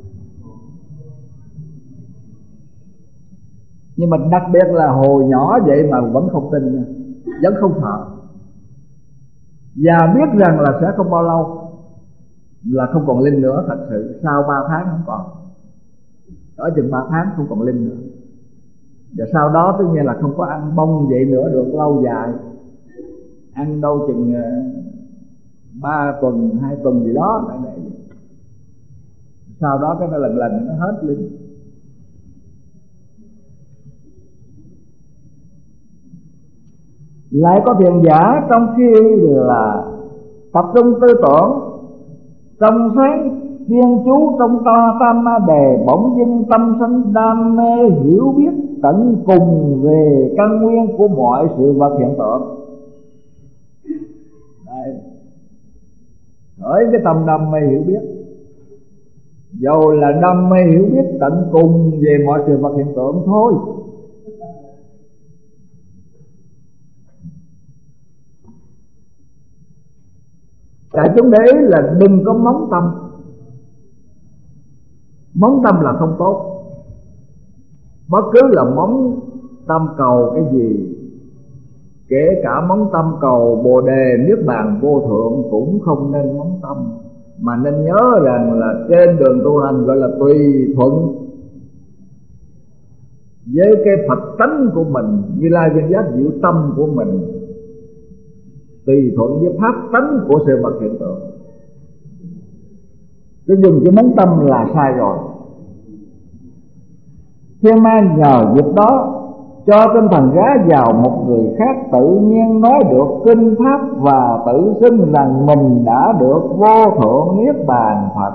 Nhưng mà đặc biệt là hồi nhỏ vậy mà vẫn không tin, vẫn không sợ, và biết rằng là sẽ không bao lâu là không còn linh nữa. Thật sự sau 3 tháng không còn, ở chừng 3 tháng không còn linh nữa. Và sau đó tất nhiên là không có ăn bông vậy nữa được lâu dài, ăn đâu chừng 3 tuần 2 tuần gì đó này. Sau đó cái nó lần nó hết linh. Lại có thiền giả trong khi là tập trung tư tưởng trong sáng chuyên chú trong tam ma đề, bỗng dưng tâm sanh đam mê hiểu biết tận cùng về căn nguyên của mọi sự vật hiện tượng. Đấy, ở cái tâm đam mê hiểu biết, dầu là đam mê hiểu biết tận cùng về mọi sự vật hiện tượng thôi. Tại chúng để ý là đừng có móng tâm. Móng tâm là không tốt. Bất cứ là móng tâm cầu cái gì, kể cả móng tâm cầu Bồ đề Niết bàn vô thượng cũng không nên móng tâm. Mà nên nhớ rằng là trên đường tu hành gọi là tùy thuận với cái Phật tánh của mình, Như Lai Viên Giác diệu tâm của mình, tùy thuận với pháp tánh của sự vật hiện tượng. Cái dùng cái móng tâm là sai rồi. Thiên ma nhờ dịp đó cho tinh thần gá vào một người khác, tự nhiên nói được kinh pháp và tự xưng rằng mình đã được vô thượng niết bàn Phật.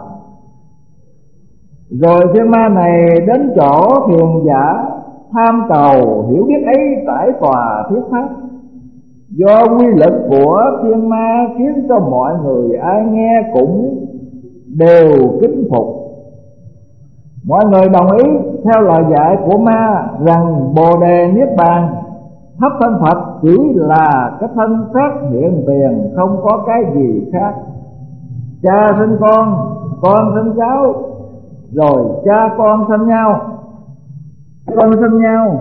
Rồi thiên ma này đến chỗ thiền giả tham cầu hiểu biết ấy trải tòa thuyết pháp. Do quy lực của thiên ma khiến cho mọi người ai nghe cũng đều kính phục. Mọi người đồng ý theo lời dạy của ma rằng Bồ đề Niết bàn thấp thân Phật chỉ là cái thân xác hiện tiền, không có cái gì khác. Cha sinh con sinh cháu, rồi cha con sinh nhau, con sinh nhau,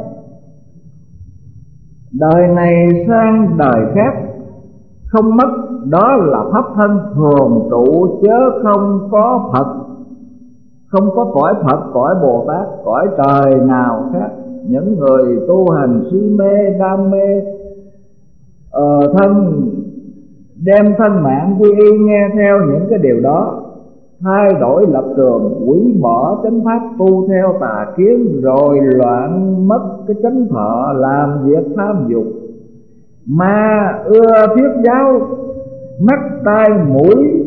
đời này sang đời khác không mất. Đó là pháp thân thường trụ chớ không có Phật, không có cõi Phật, cõi Bồ Tát, cõi trời nào khác. Những người tu hành si mê đam mê thân, đem thân mạng quy y nghe theo những cái điều đó, thay đổi lập trường, hủy bỏ chánh pháp, tu theo tà kiến, rồi loạn mất cái chánh thọ, làm việc tham dục. Ma ưa thuyết giáo, mắt tai mũi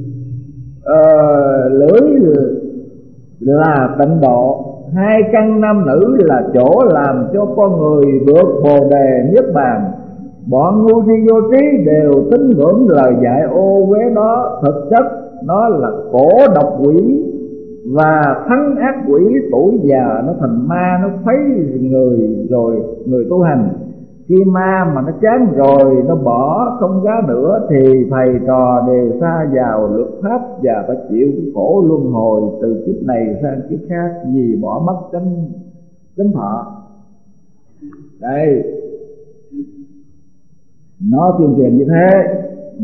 lưỡi là tịnh độ. Hai căn nam nữ là chỗ làm cho con người vượt Bồ đề Niết bàn. Bọn ngu si vô trí đều tín ngưỡng lời dạy ô uế đó. Thực chất nó là cổ độc quỷ và thắng ác quỷ tuổi già. Nó thành ma, nó khuấy người, rồi người tu hành khi ma mà nó chán rồi nó bỏ không giá nữa thì thầy trò đều sa vào luật pháp và phải chịu cái khổ luân hồi từ kiếp này sang kiếp khác vì bỏ mất chánh thọ. Đây, nó tuyên truyền như thế.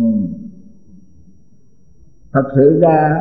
Thật sự ra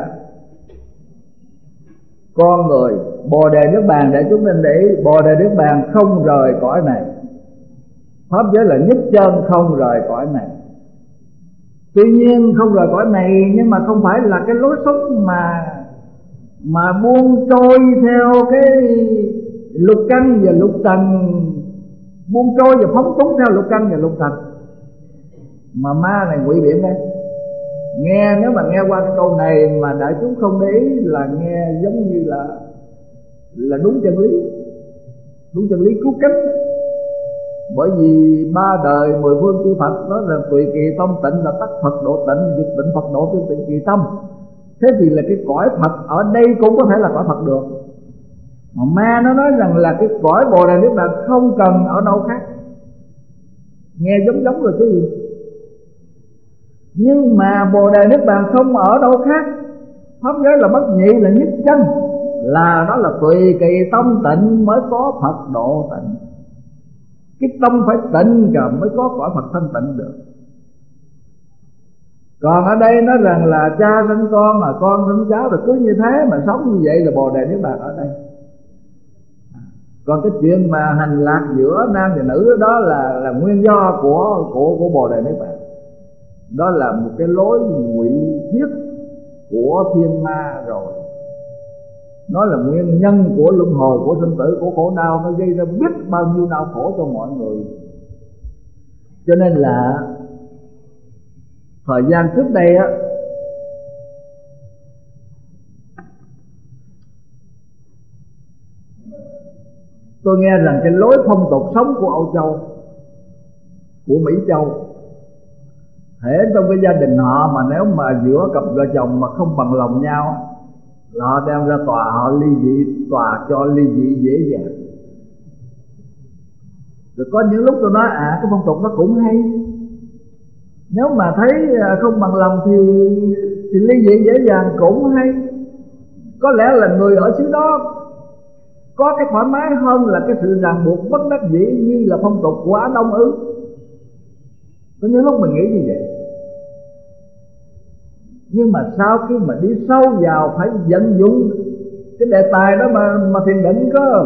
con người Bồ đề Niết bàn, để chúng mình để ý, Bồ đề Niết bàn không rời cõi này. Pháp giới là nhất chân không rời cõi này. Tuy nhiên không rời cõi này, nhưng mà không phải là cái lối sống mà buông trôi theo cái lục căn và lục trần buông trôi và phóng túng theo lục căn và lục trần. Mà ma này ngụy biện đây. Nghe, nếu mà nghe qua cái câu này mà đại chúng không để ý là nghe giống như là đúng chân lý cứu cánh. Bởi vì 3 đời 10 phương chư Phật nói là tùy kỳ tâm tịnh là tắc Phật độ tịnh, dục tịnh Phật độ tiêu tịnh kỳ tâm. Thế thì là cái cõi Phật ở đây cũng có thể là cõi Phật được. Mà ma nó nói rằng là cái cõi Bồ Đề Niết Bàn không cần ở đâu khác. Nghe giống rồi chứ gì. Nhưng mà Bồ Đề Niết Bàn không ở đâu khác. Pháp giới là bất nhị, là nhất chân, là đó là tùy kỳ tâm tịnh mới có Phật độ tịnh. Cái tâm phải tịnh cả mới có cõi Phật thanh tịnh được. Còn ở đây nói rằng là cha sinh con, mà con sinh cháu, rồi cứ như thế mà sống như vậy là Bồ Đề Niết Bàn ở đây. Còn cái chuyện mà hành lạc giữa nam và nữ đó là nguyên do của Bồ Đề Niết Bàn. Đó là một cái lối ngụy thuyết của thiên ma rồi. Nó là nguyên nhân của luân hồi, của sinh tử, của khổ đau. Nó gây ra biết bao nhiêu đau khổ cho mọi người. Cho nên là thời gian trước đây á, tôi nghe rằng cái lối phong tục sống của Âu Châu, của Mỹ Châu, thể trong cái gia đình họ mà nếu mà giữa cặp vợ chồng mà không bằng lòng nhau là họ đem ra tòa, họ ly dị, tòa cho ly dị dễ dàng. Rồi có những lúc tôi nói cái phong tục nó cũng hay. Nếu mà thấy không bằng lòng thì ly dị dễ dàng cũng hay. Có lẽ là người ở xứ đó có cái thoải mái hơn là cái sự ràng buộc bất đắc dĩ như là phong tục của Á Đông ư. Có những lúc mình nghĩ như vậy. Nhưng mà sau khi mà đi sâu vào phải vận dụng cái đề tài đó mà thiền định cơ.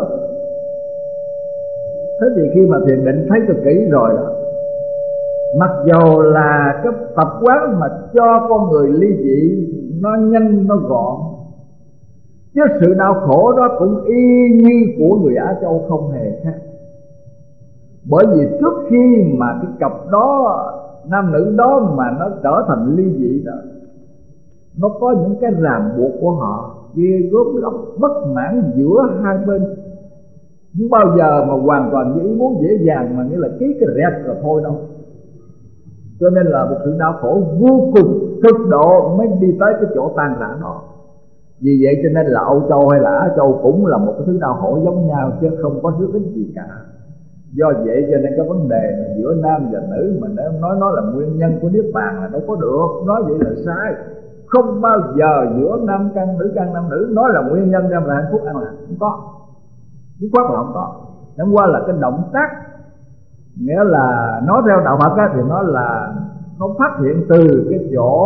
Thế thì khi mà thiền định thấy cho kỹ rồi đó, mặc dù là cái tập quán mà cho con người ly dị nó nhanh nó gọn, chứ sự đau khổ đó cũng y như của người Á Châu không hề khác. Bởi vì trước khi mà cái cặp đó, nam nữ đó mà nó trở thành ly dị đó, nó có những cái ràng buộc của họ ghê gớm lắm, bất mãn giữa hai bên. Không bao giờ mà hoàn toàn như ý muốn dễ dàng mà nghĩa là ký cái rẹt rồi thôi đâu. Cho nên là một sự đau khổ vô cùng cực độ mới đi tới cái chỗ tan rã đó. Vì vậy cho nên là Âu Châu hay là Á Châu cũng là một cái thứ đau khổ giống nhau, chứ không có thứ tính gì cả. Do vậy cho nên cái vấn đề giữa nam và nữ mà nếu nói nó là nguyên nhân của Niết Bàn là đâu có được. Nói vậy là sai. Không bao giờ giữa nam căn nữ căn nam nữ nói là nguyên nhân đem lại hạnh phúc an lạc, không có. Dứt khoát là không có. Chẳng qua là cái động tác, nghĩa là nói theo đạo Phật á, thì nó là nó phát hiện từ cái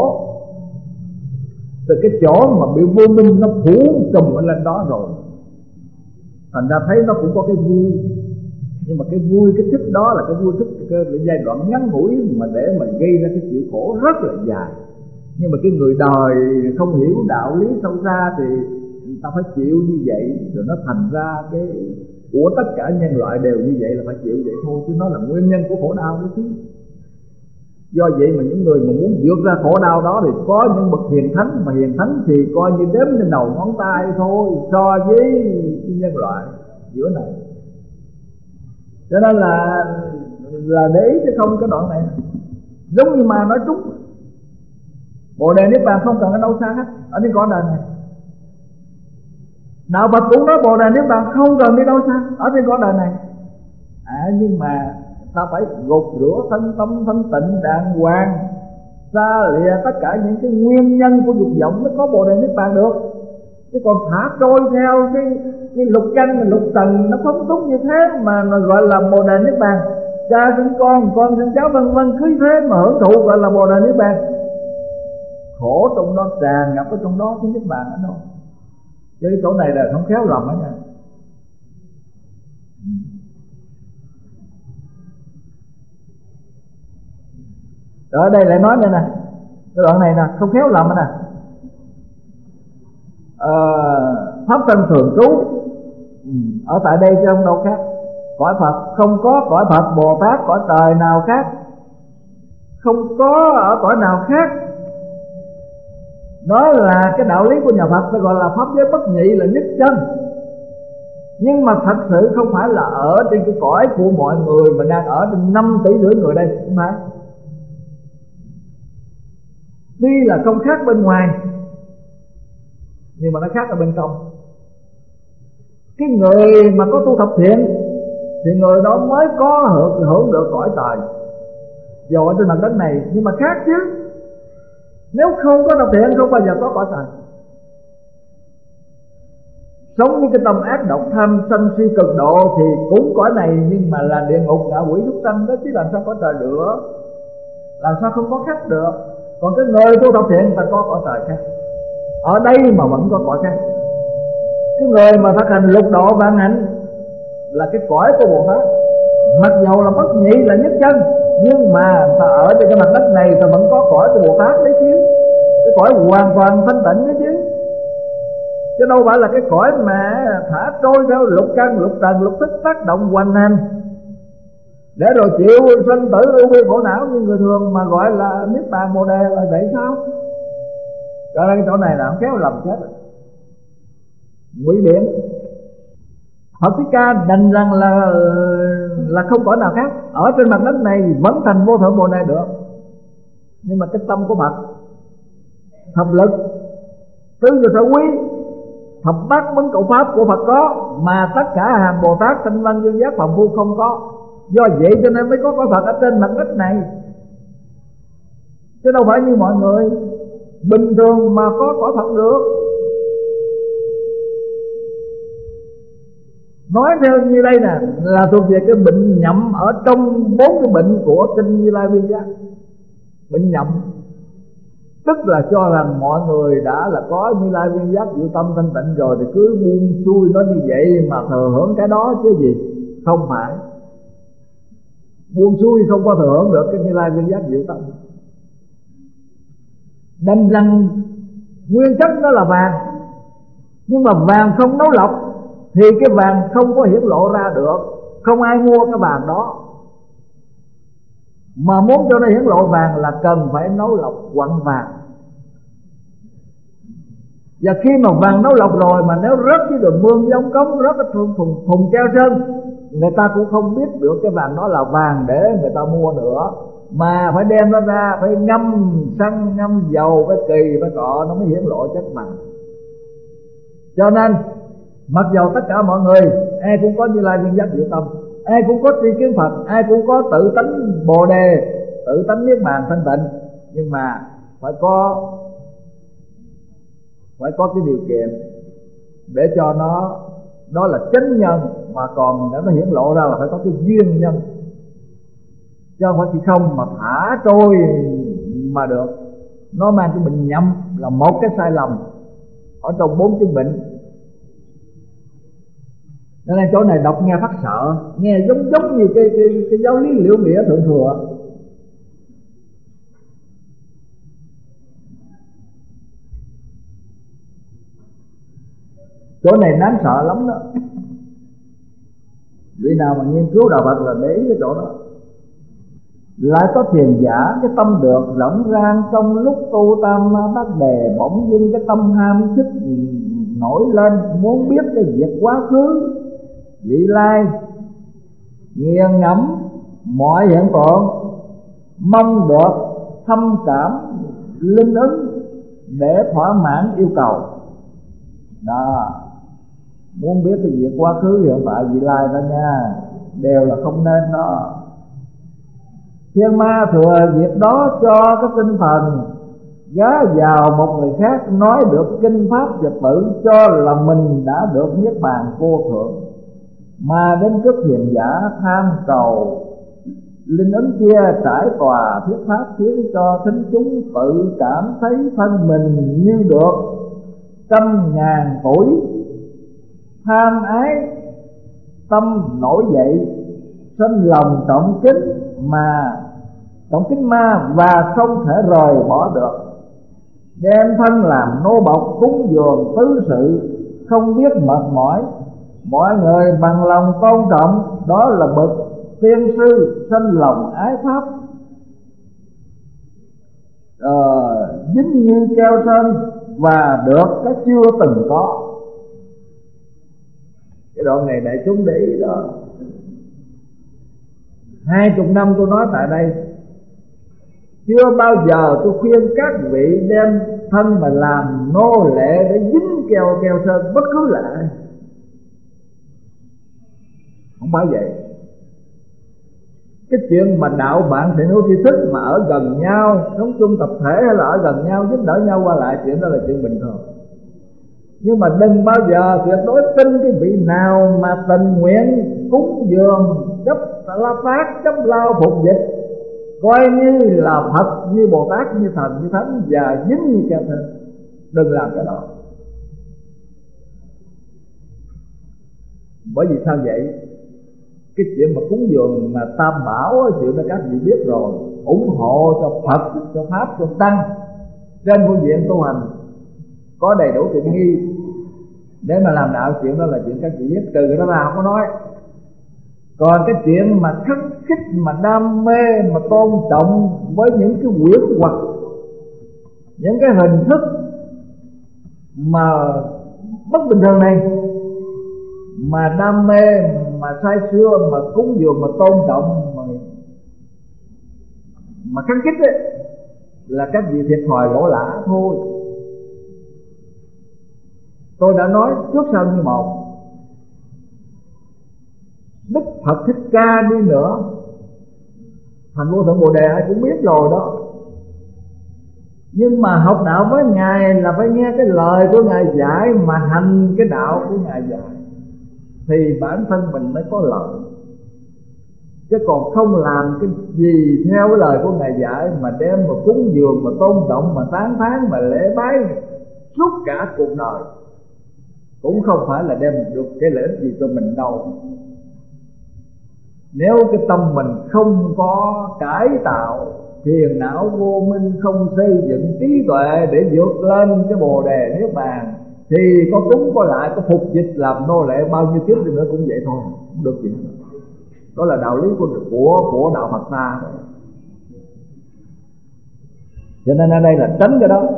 chỗ mà bị vô minh nó phủ trùm lên đó rồi. Thành ra thấy nó cũng có cái vui. Nhưng mà cái vui, cái thích đó là cái vui thích cái giai đoạn ngắn ngủi mà để mà gây ra cái chịu khổ rất là dài. Nhưng mà cái người đời không hiểu đạo lý sâu xa thì người ta phải chịu như vậy. Rồi nó thành ra cái của tất cả nhân loại đều như vậy là phải chịu vậy thôi. Chứ nó là nguyên nhân của khổ đau đó chứ. Do vậy mà những người mà muốn vượt ra khổ đau đó thì có những bậc hiền thánh. Mà hiền thánh thì coi như đếm trên đầu ngón tay thôi so với nhân loại giữa này. Cho nên là để ý chứ không cái đoạn này giống như mà nói trúng. Bồ Đề Niết Bàn không cần ở đâu xa hết, ở trên cõi đời này. Đạo Phật cũng nói Bồ Đề Niết Bàn không cần đi đâu xa, ở trên cõi đời này. Nhưng mà ta phải gột rửa thân tâm thanh tịnh đàng hoàng, xa lìa tất cả những cái nguyên nhân của dục vọng mới có Bồ Đề Niết Bàn được. Chứ còn thả trôi theo cái lục căn lục trần nó phóng túng như thế mà gọi là Bồ Đề Niết Bàn. Cha sinh con sinh cháu vân vân, cứ thế mà hưởng thụ gọi là Bồ Đề Niết Bàn. Khổ trong đó tràn ngập ở trong đó chứ Niết Bàn ở đâu. Chứ cái chỗ này là không khéo lầm á nha. Ở đây lại nói đây nè, cái đoạn này nè, không khéo lầm nè. Pháp thân thường trú ở tại đây chứ không đâu khác. cõi Phật, không có cõi Phật, Bồ Tát, cõi trời nào khác, không có ở cõi nào khác. Đó là cái đạo lý của nhà Phật, ta gọi là pháp giới bất nhị, là nhất chân. Nhưng mà thật sự không phải là ở trên cái cõi của mọi người mà đang ở trên 5,5 tỷ người đây, không phải. Tuy là không khác bên ngoài, nhưng mà nó khác ở bên trong. Cái người mà có tu thập thiện thì người đó mới có hưởng được cõi trời dù ở trên mặt đất này, nhưng mà khác chứ. Nếu không có thập thiện không bao giờ có cõi trời. Sống với cái tâm ác độc tham sân si cực độ thì cũng cõi này, nhưng mà là địa ngục ngạ quỷ súc sanh đó, chứ làm sao có trời được, làm sao không có khác được. Còn cái người tu thập thiện ta có cõi trời khác, ở đây mà vẫn có cõi khác. Cái người mà thực hành lục độ vạn hạnh là cái cõi của Bồ Tát, mặc dầu là bất nhị, là nhất chân, nhưng mà ta ở trên cái mặt đất này ta vẫn có cõi của Bồ Tát đấy chứ, cái cõi hoàn toàn thanh tịnh đấy chứ, chứ đâu phải là cái cõi mà thả trôi theo lục căn, lục trần, lục thức tác động hoành hành để rồi chịu sinh tử ưu bi khổ não như người thường mà gọi là niết bàn bồ đề là vậy sao? Cho nên cái chỗ này là không khéo lầm chết rồi, nguy biện. Phật Thích Ca đành rằng là không cõi nào khác, ở trên mặt đất này vẫn thành vô thượng bồ đề được. Nhưng mà cái tâm của Phật, thập lực, tứ vô sở quý, thập bát vấn cầu pháp của Phật có, mà tất cả hàng Bồ Tát, Thanh Văn, Dương Giác, Phàm Phu không có. Do vậy cho nên mới có cõi Phật ở trên mặt đất này, chứ đâu phải như mọi người bình thường mà có cõi Phật được. Nói theo như đây nè là thuộc về cái bệnh nhậm ở trong 4 cái bệnh của kinh Như Lai Viên Giác. Bệnh nhậm tức là cho rằng mọi người đã là có Như Lai Viên Giác diệu tâm thanh tịnh rồi thì cứ buông xuôi nó như vậy mà thừa hưởng cái đó chứ gì. Không phải, buông xuôi không có thừa hưởng được cái Như Lai Viên Giác diệu tâm. Đành rằng nguyên chất nó là vàng, nhưng mà vàng không nấu lọc thì cái vàng không có hiển lộ ra được, không ai mua cái vàng đó. Mà muốn cho nó hiển lộ vàng là cần phải nấu lọc quặng vàng. Và khi mà vàng nấu lọc rồi mà nếu rớt với đường mương giống cống, rớt cái thùng keo sơn, người ta cũng không biết được cái vàng đó là vàng để người ta mua nữa, mà phải đem nó ra, phải ngâm xăng, ngâm dầu, phải kỳ, phải cọ nó mới hiển lộ chất vàng. Cho nên mặc dầu tất cả mọi người ai cũng có Như Lai Viên Giác diệu tâm, ai cũng có tri kiến Phật, ai cũng có tự tánh bồ đề, tự tánh niết bàn thanh tịnh, nhưng mà phải có cái điều kiện để cho nó, đó là chánh nhân, mà còn nếu nó hiển lộ ra là phải có cái duyên nhân, chứ không phải chỉ không mà thả trôi mà được. Nó mang cái bệnh nhậm là một cái sai lầm ở trong 4 chứng bệnh. Nên chỗ này đọc nghe phát sợ, nghe giống như cái giáo lý Liễu Nghĩa Thượng Thừa. Chỗ này đáng sợ lắm đó. Vị nào mà nghiên cứu đạo Phật là để ý cái chỗ đó. Lại có thiền giả cái tâm được rỗng rang, trong lúc tu tam bát đề bỗng dưng cái tâm ham thích nổi lên, muốn biết cái việc quá khứ vị lai, nghiền ngẫm mọi hiện tượng, mong được thâm cảm linh ứng để thỏa mãn yêu cầu. Đó, muốn biết cái việc quá khứ hiện tại vị lai đó nha, đều là không nên đó. Thiên ma thừa việc đó cho cái tinh thần gá vào một người khác, nói được kinh pháp và tự cho là mình đã được niết bàn vô thượng, mà đến trước thiền giả tham cầu linh ứng kia trải tòa thuyết pháp, khiến cho thính chúng tự cảm thấy thân mình như được 100.000 tuổi. Tham ái tâm nổi dậy, sinh lòng trọng kính ma và không thể rời bỏ được, đem thân làm nô bộc cúng dường tứ sự, không biết mệt mỏi, mọi người bằng lòng tôn trọng, đó là bậc tiên sư sinh lòng ái pháp, dính như keo sơn và được cái chưa từng có. Cái đoạn này đại chúng để ý đó. 20 năm tôi nói tại đây, chưa bao giờ tôi khuyên các vị đem thân mà làm nô lệ để dính keo sơn bất cứ là ai. Không phải vậy. Cái chuyện mà đạo bạn thiện hữu tri thức mà ở gần nhau, sống chung tập thể hay là ở gần nhau giúp đỡ nhau qua lại, chuyện đó là chuyện bình thường. Nhưng mà đừng bao giờ tuyệt đối tin cái vị nào mà tình nguyện cúng dường, chấp la phát, chấp lao phục dịch, coi như là Phật, như Bồ Tát, như Thần, như Thánh và dính như keo sơn. Đừng làm cái đó. Bởi vì sao vậy? Cái chuyện mà cúng dường mà Tam Bảo, chuyện đó các vị biết rồi, ủng hộ cho Phật, cho Pháp, cho Tăng trên phương diện tu hành có đầy đủ tiện nghi để mà làm đạo. Chuyện đó là chuyện các vị biết, từ cái đó ra không có nói. Còn cái chuyện mà khắc khích, mà đam mê, mà tôn trọng với những cái quyển hoặc, những cái hình thức mà bất bình thường này, mà đam mê, mà say sưa, mà cúng dường, mà tôn trọng, mà khắc khích ấy, là các vị thiệt thòi lỗ lã thôi. Tôi đã nói trước sau như một. Đức Phật Thích Ca đi nữa, thành Vô Thượng Bồ Đề ai cũng biết rồi đó. Nhưng mà học đạo với Ngài là phải nghe cái lời của Ngài dạy, mà hành cái đạo của Ngài dạy, thì bản thân mình mới có lợi. Chứ còn không làm cái gì theo cái lời của Ngài dạy, mà đem mà cúng dường, mà tôn trọng, mà tán thán, mà lễ bái suốt cả cuộc đời, cũng không phải là đem được cái lợi ích gì cho mình đâu. Nếu cái tâm mình không có cải tạo, phiền não vô minh, không xây dựng trí tuệ để vượt lên cái Bồ Đề Niết Bàn, thì có cúng có lại, có phục dịch làm nô lệ bao nhiêu kiếp đi nữa cũng vậy thôi, không được gì nữa. Đó là đạo lý của đạo Phật ta. Cho nên ở đây là tránh cái đó.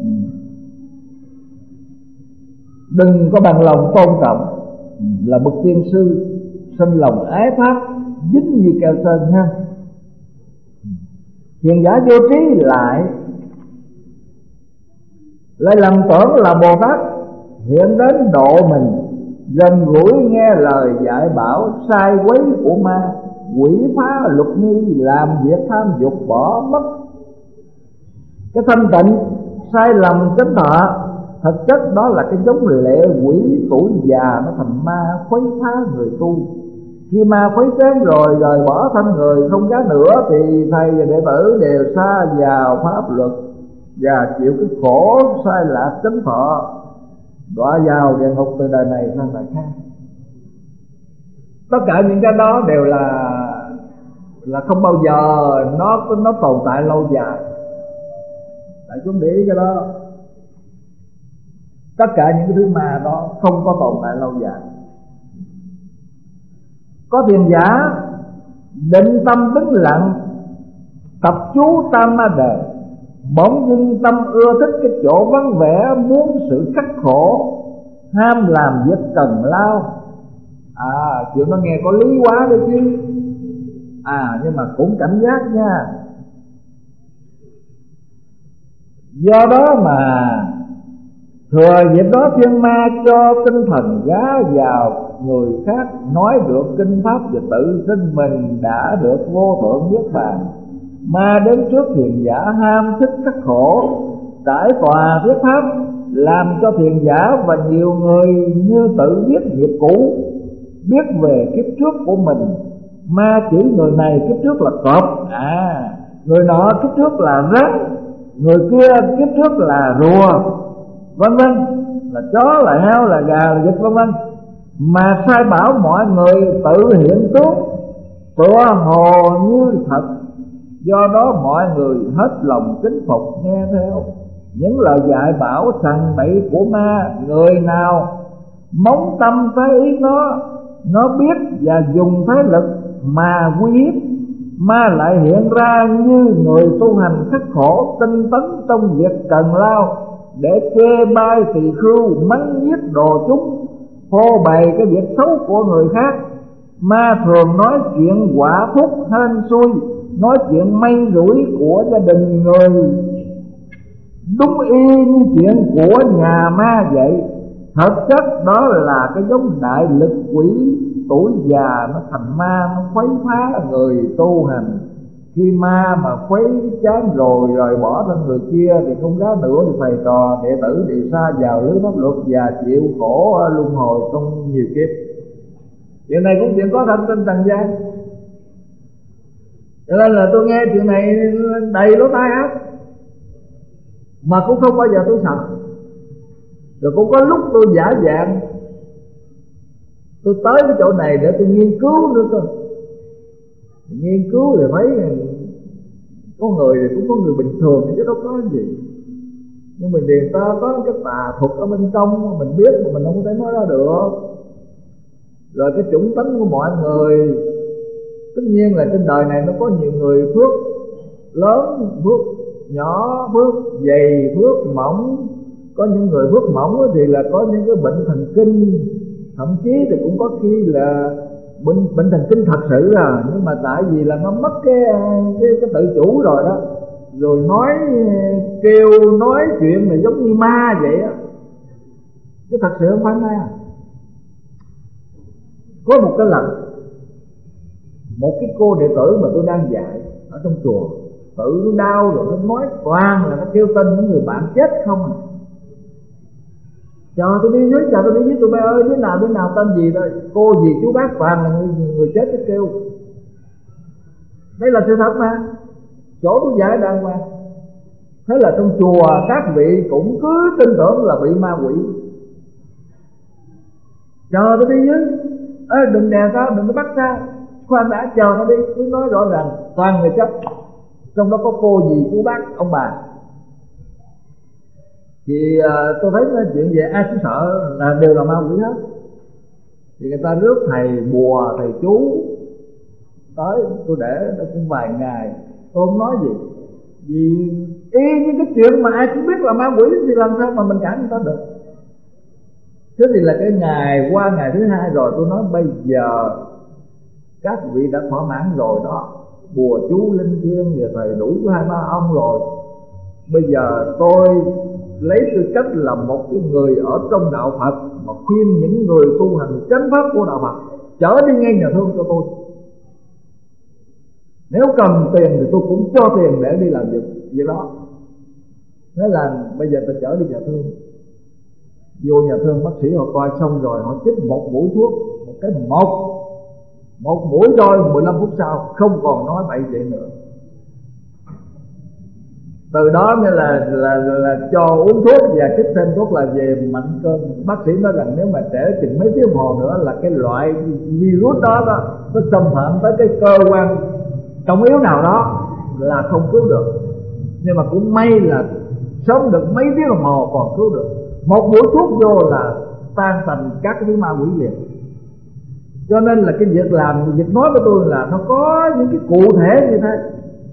Đừng có bằng lòng tôn trọng, là bậc tiên sư sinh lòng ái pháp, dính như keo sơn ha. Hiền giả vô trí lại lầm tưởng là Bồ Tát hiện đến độ mình, gần gũi nghe lời dạy bảo sai quấy của ma, quỷ phá luật nghi, làm việc tham dục bỏ mất cái thanh tịnh, sai lầm chánh thọ. Thực chất đó là cái giống lệ quỷ tuổi già, nó thành ma khuấy phá người tu. Khi ma khuấy chán rồi rời bỏ thân người không giá nữa, thì thầy và đệ tử đều xa vào pháp luật và chịu cái khổ sai lạc chánh thọ, đọa vào địa ngục từ đời này sang đời khác. Tất cả những cái đó đều là không bao giờ nó tồn tại lâu dài. Tại chúng để ý cái đó. Tất cả những cái thứ mà đó không có tồn tại lâu dài. Có thiền giả định tâm đứng lặng, tập chú tam ma đời, bỗng dưng tâm ưa thích cái chỗ vắng vẻ, muốn sự khắc khổ, ham làm việc cần lao. Chuyện nó nghe có lý quá đấy chứ. Nhưng mà cũng cảnh giác nha. Do đó mà thừa dịp đó thiên ma cho tinh thần gá vào người khác, nói được kinh pháp và tự xưng mình đã được vô thượng niết bàn. Ma đến trước thiền giả ham thích khắc khổ, trải tòa thuyết pháp, làm cho thiền giả và nhiều người như tự biết nghiệp cũ, biết về kiếp trước của mình. Ma chỉ người này kiếp trước là cọp, người nọ kiếp trước là rắn, người kia kiếp trước là rùa, vân vân, là chó, là heo, là gà, là vịt, vân vân, mà sai bảo mọi người tự hiện tướng tựa hồ như thật. Do đó mọi người hết lòng kính phục nghe theo những lời dạy bảo sằng bậy của ma. Người nào móng tâm phái ý nó biết và dùng thế lực mà uy hiếp, ma lại hiện ra như người tu hành khắc khổ tinh tấn trong việc cần lao, để chê bai tỳ khưu, mắng giết đồ chúng, phô bày cái việc xấu của người khác. Ma thường nói chuyện quả phúc hên xui, nói chuyện may rủi của gia đình người, đúng y như chuyện của nhà ma vậy. Thật chất đó là cái giống đại lực quỷ tuổi già nó thành ma, nó khuấy phá người tu hành. Khi ma mà khuấy chán rồi rời bỏ thân người kia thì không có nữa, thì thầy trò đệ tử đều sa vào lưới pháp luật và chịu khổ luân hồi trong nhiều kiếp. Chuyện này cũng chuyện có thật trên trần gian, cho nên là tôi nghe chuyện này đầy lỗ tai hết, mà cũng không bao giờ tôi sợ. Rồi cũng có lúc tôi giả dạng, tôi tới cái chỗ này để tôi nghiên cứu nữa cơ. Nghiên cứu thì thấy có người thì cũng có người bình thường chứ đâu có gì, nhưng mà người ta có cái tà thuật ở bên trong mình biết mà mình không có thể nói ra được. Rồi cái chủng tính của mọi người, tất nhiên là trên đời này nó có nhiều người phước lớn, phước nhỏ, phước dày, phước mỏng. Có những người phước mỏng thì là có những cái bệnh thần kinh, thậm chí thì cũng có khi là bệnh thần kinh thật sự à, nhưng mà tại vì là nó mất cái tự chủ rồi đó, rồi nói kêu nói chuyện là giống như ma vậy á, chứ thật sự không phải ma. Có một cái lần, một cái cô đệ tử mà tôi đang dạy ở trong chùa, tự nó đau rồi nó nói toàn là nó kêu tên những người bạn chết không à. Chờ tôi đi dưới, chờ tôi đi dưới, tụi bay ơi, đứa nào tên gì thôi, cô gì chú bác toàn là người chết nó kêu. Đây là sự thật mà, chỗ tôi dạy đàng hoàng. Thế là trong chùa các vị cũng cứ tin tưởng là bị ma quỷ. Chờ tôi đi dưới, đừng đè tao, đừng có bắt tao, khoan đã, chờ nó đi. Cứ nói rõ ràng toàn người chết, trong đó có cô gì chú bác ông bà. Thì tôi thấy nói chuyện về ai cũng sợ là đều là ma quỷ hết. Thì người ta rước thầy bùa, thầy chú tới, tôi để nó cũng vài ngày, tôi không nói gì. Vì y như cái chuyện mà ai cũng biết là ma quỷ thì làm sao mà mình cản người ta được. Thế thì là cái ngày qua ngày thứ hai rồi, tôi nói bây giờ các vị đã thỏa mãn rồi đó, bùa chú linh thiêng và thầy đủ 2-3 ông rồi. Bây giờ tôi lấy tư cách là một cái người ở trong đạo Phật mà khuyên những người tu hành chánh pháp của đạo Phật chở đi ngay nhà thương cho tôi. Nếu cần tiền thì tôi cũng cho tiền để đi làm việc đó. Thế là bây giờ tôi chở đi nhà thương. Vô nhà thương, bác sĩ họ coi xong rồi họ chích một mũi thuốc, một mũi thôi, 15 phút sau không còn nói bậy vậy nữa. Từ đó nên là cho uống thuốc và chích thêm thuốc là về mạnh cơn. Bác sĩ nói rằng nếu mà trễ chừng mấy tiếng đồng hồ nữa là cái loại virus đó nó xâm phạm tới cái cơ quan trọng yếu nào đó là không cứu được. Nhưng mà cũng may là sống được mấy tiếng đồng hồ còn cứu được. Một mũi thuốc vô là tan tành các cái ma quỷ liền. Cho nên là cái việc làm, việc nói của tôi là nó có những cái cụ thể như thế.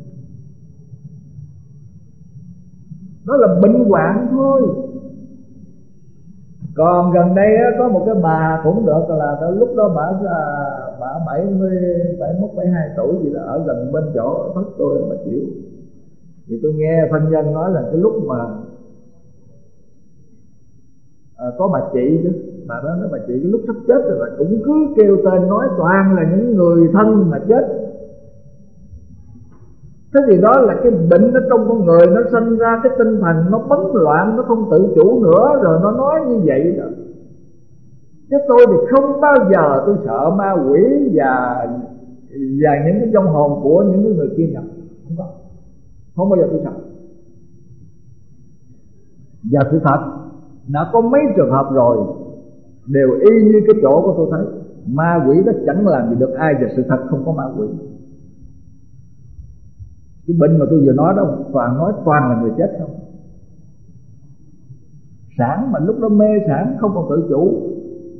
Đó là bệnh hoạn thôi. Còn gần đây có một cái bà cũng được là lúc đó bà 71, 72 tuổi gì đó, ở gần bên chỗ thất tôi bà chịu. Thì tôi nghe thân nhân nói là cái lúc mà có bà chị chứ, bà đó nói bà chị cái lúc sắp chết rồi bà cũng cứ kêu tên, nói toàn là những người thân mà chết. Thế thì đó là cái bệnh ở trong con người, nó sinh ra cái tinh thần nó bấn loạn, nó không tự chủ nữa, rồi nó nói như vậy đó. Chứ tôi thì không bao giờ tôi sợ ma quỷ và những cái vong hồn của những người kia nhập, không bao giờ tôi sợ. Và sự thật đã có mấy trường hợp rồi đều y như cái chỗ của tôi thấy, ma quỷ nó chẳng làm gì được ai, và sự thật không có ma quỷ. Cái bệnh mà tôi vừa nói đó toàn là người chết không. Sản mà lúc đó mê sản không còn tự chủ,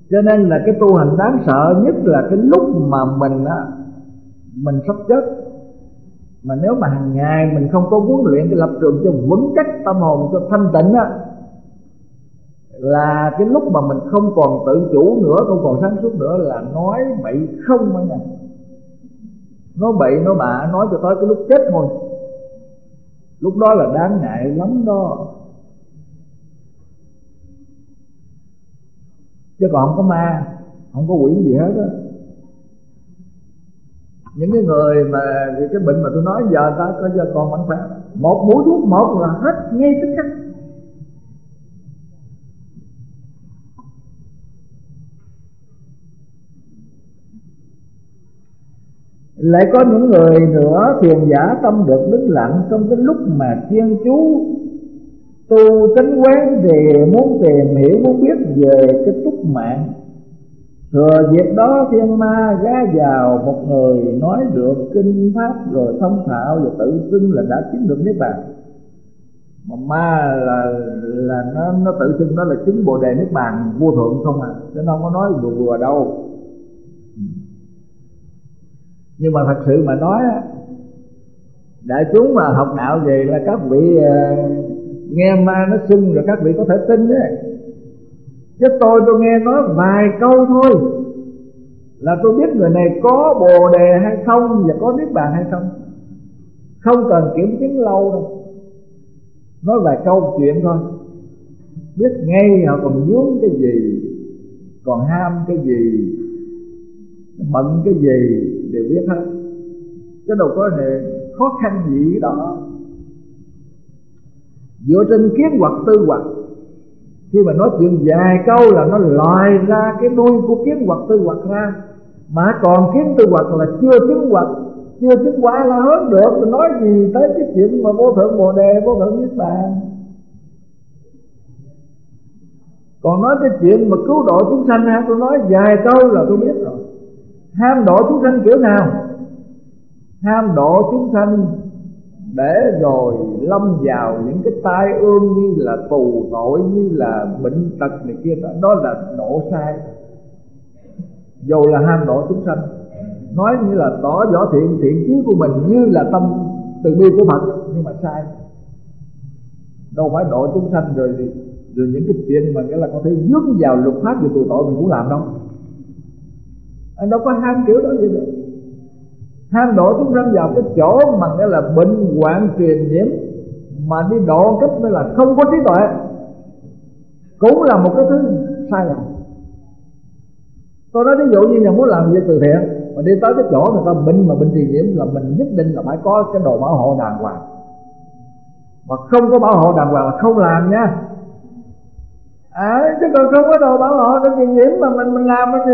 Cho nên là cái tu hành đáng sợ nhất là cái lúc mà mình sắp chết, mà nếu mà hàng ngày mình không có huấn luyện cái lập trường cho vững chắc, tâm hồn cho thanh tịnh á, là cái lúc mà mình không còn tự chủ nữa, không còn sáng suốt nữa, là nói bậy không mà nha. Nói bậy nói bạ, nói cho tới cái lúc chết thôi. Lúc đó là đáng ngại lắm đó. Chứ còn không có ma, không có quỷ gì hết á. Những cái người mà cái bệnh mà tôi nói giờ ta có giờ còn mạnh khỏe, một mũi thuốc một là hết ngay tức khắc. Lại có những người nữa, thiền giả tâm được đứng lặng trong cái lúc mà chuyên chú tu tánh quán, về muốn tìm hiểu, muốn biết về cái túc mạng. Thừa dịp đó thiên ma gá vào một người nói được kinh pháp rồi thông thạo và tự xưng là đã chứng được niết bàn. Mà ma là nó tự xưng nó là chứng Bồ Đề niết bàn vô thượng không à, chứ nó không có nói vừa đâu. Nhưng mà thật sự mà nói á, đại chúng mà học đạo về là các vị nghe ma nó xưng rồi các vị có thể tin đấy. Chứ tôi nghe nói vài câu thôi là tôi biết người này có Bồ Đề hay không và có niết bàn hay không. Không cần kiểm chứng lâu đâu, nói vài câu chuyện thôi, biết ngay họ còn vướng cái gì, còn ham cái gì, bận cái gì đều biết hết. Chứ đâu có hề khó khăn gì đó. Dựa trên kiến hoặc tư hoặc, khi mà nói chuyện vài câu là nó lòi ra cái đuôi của kiến hoặc tư hoặc ra. Mà còn kiến tư hoặc là chưa chứng hoặc, chưa chứng quả là hết được. Tôi nói gì tới cái chuyện mà vô thượng Bồ Đề, vô thượng niết bàn. Còn nói cái chuyện mà cứu độ chúng sanh ha, tôi nói vài câu là tôi biết rồi. Ham độ chúng sanh kiểu nào? Ham độ chúng sanh để rồi lâm vào những cái tai ương như là tù tội, như là bệnh tật này kia, đó là độ sai. Dù là ham độ chúng sanh, nói như là tỏ rõ thiện chí của mình như là tâm từ bi của Phật, nhưng mà sai. Đâu phải độ chúng sanh rồi những cái chuyện mà cái là có thể dướng vào luật pháp về tù tội mình cũng làm đâu. Anh đâu có ham kiểu đó vậy được. Ham độ chúng sanh vào cái chỗ mà cái là bệnh hoạn truyền nhiễm, mà đi độ cách mới là không có trí tuệ, cũng là một cái thứ sai lầm. Tôi nói ví dụ như nhà muốn làm việc từ thiện mà đi tới cái chỗ người ta bệnh mà bệnh truyền nhiễm, là mình nhất định là phải có cái đồ bảo hộ đàng hoàng. Mà không có bảo hộ đàng hoàng là không làm nha. Chứ còn không có đồ bảo hộ nó truyền nhiễm mà mình làm thì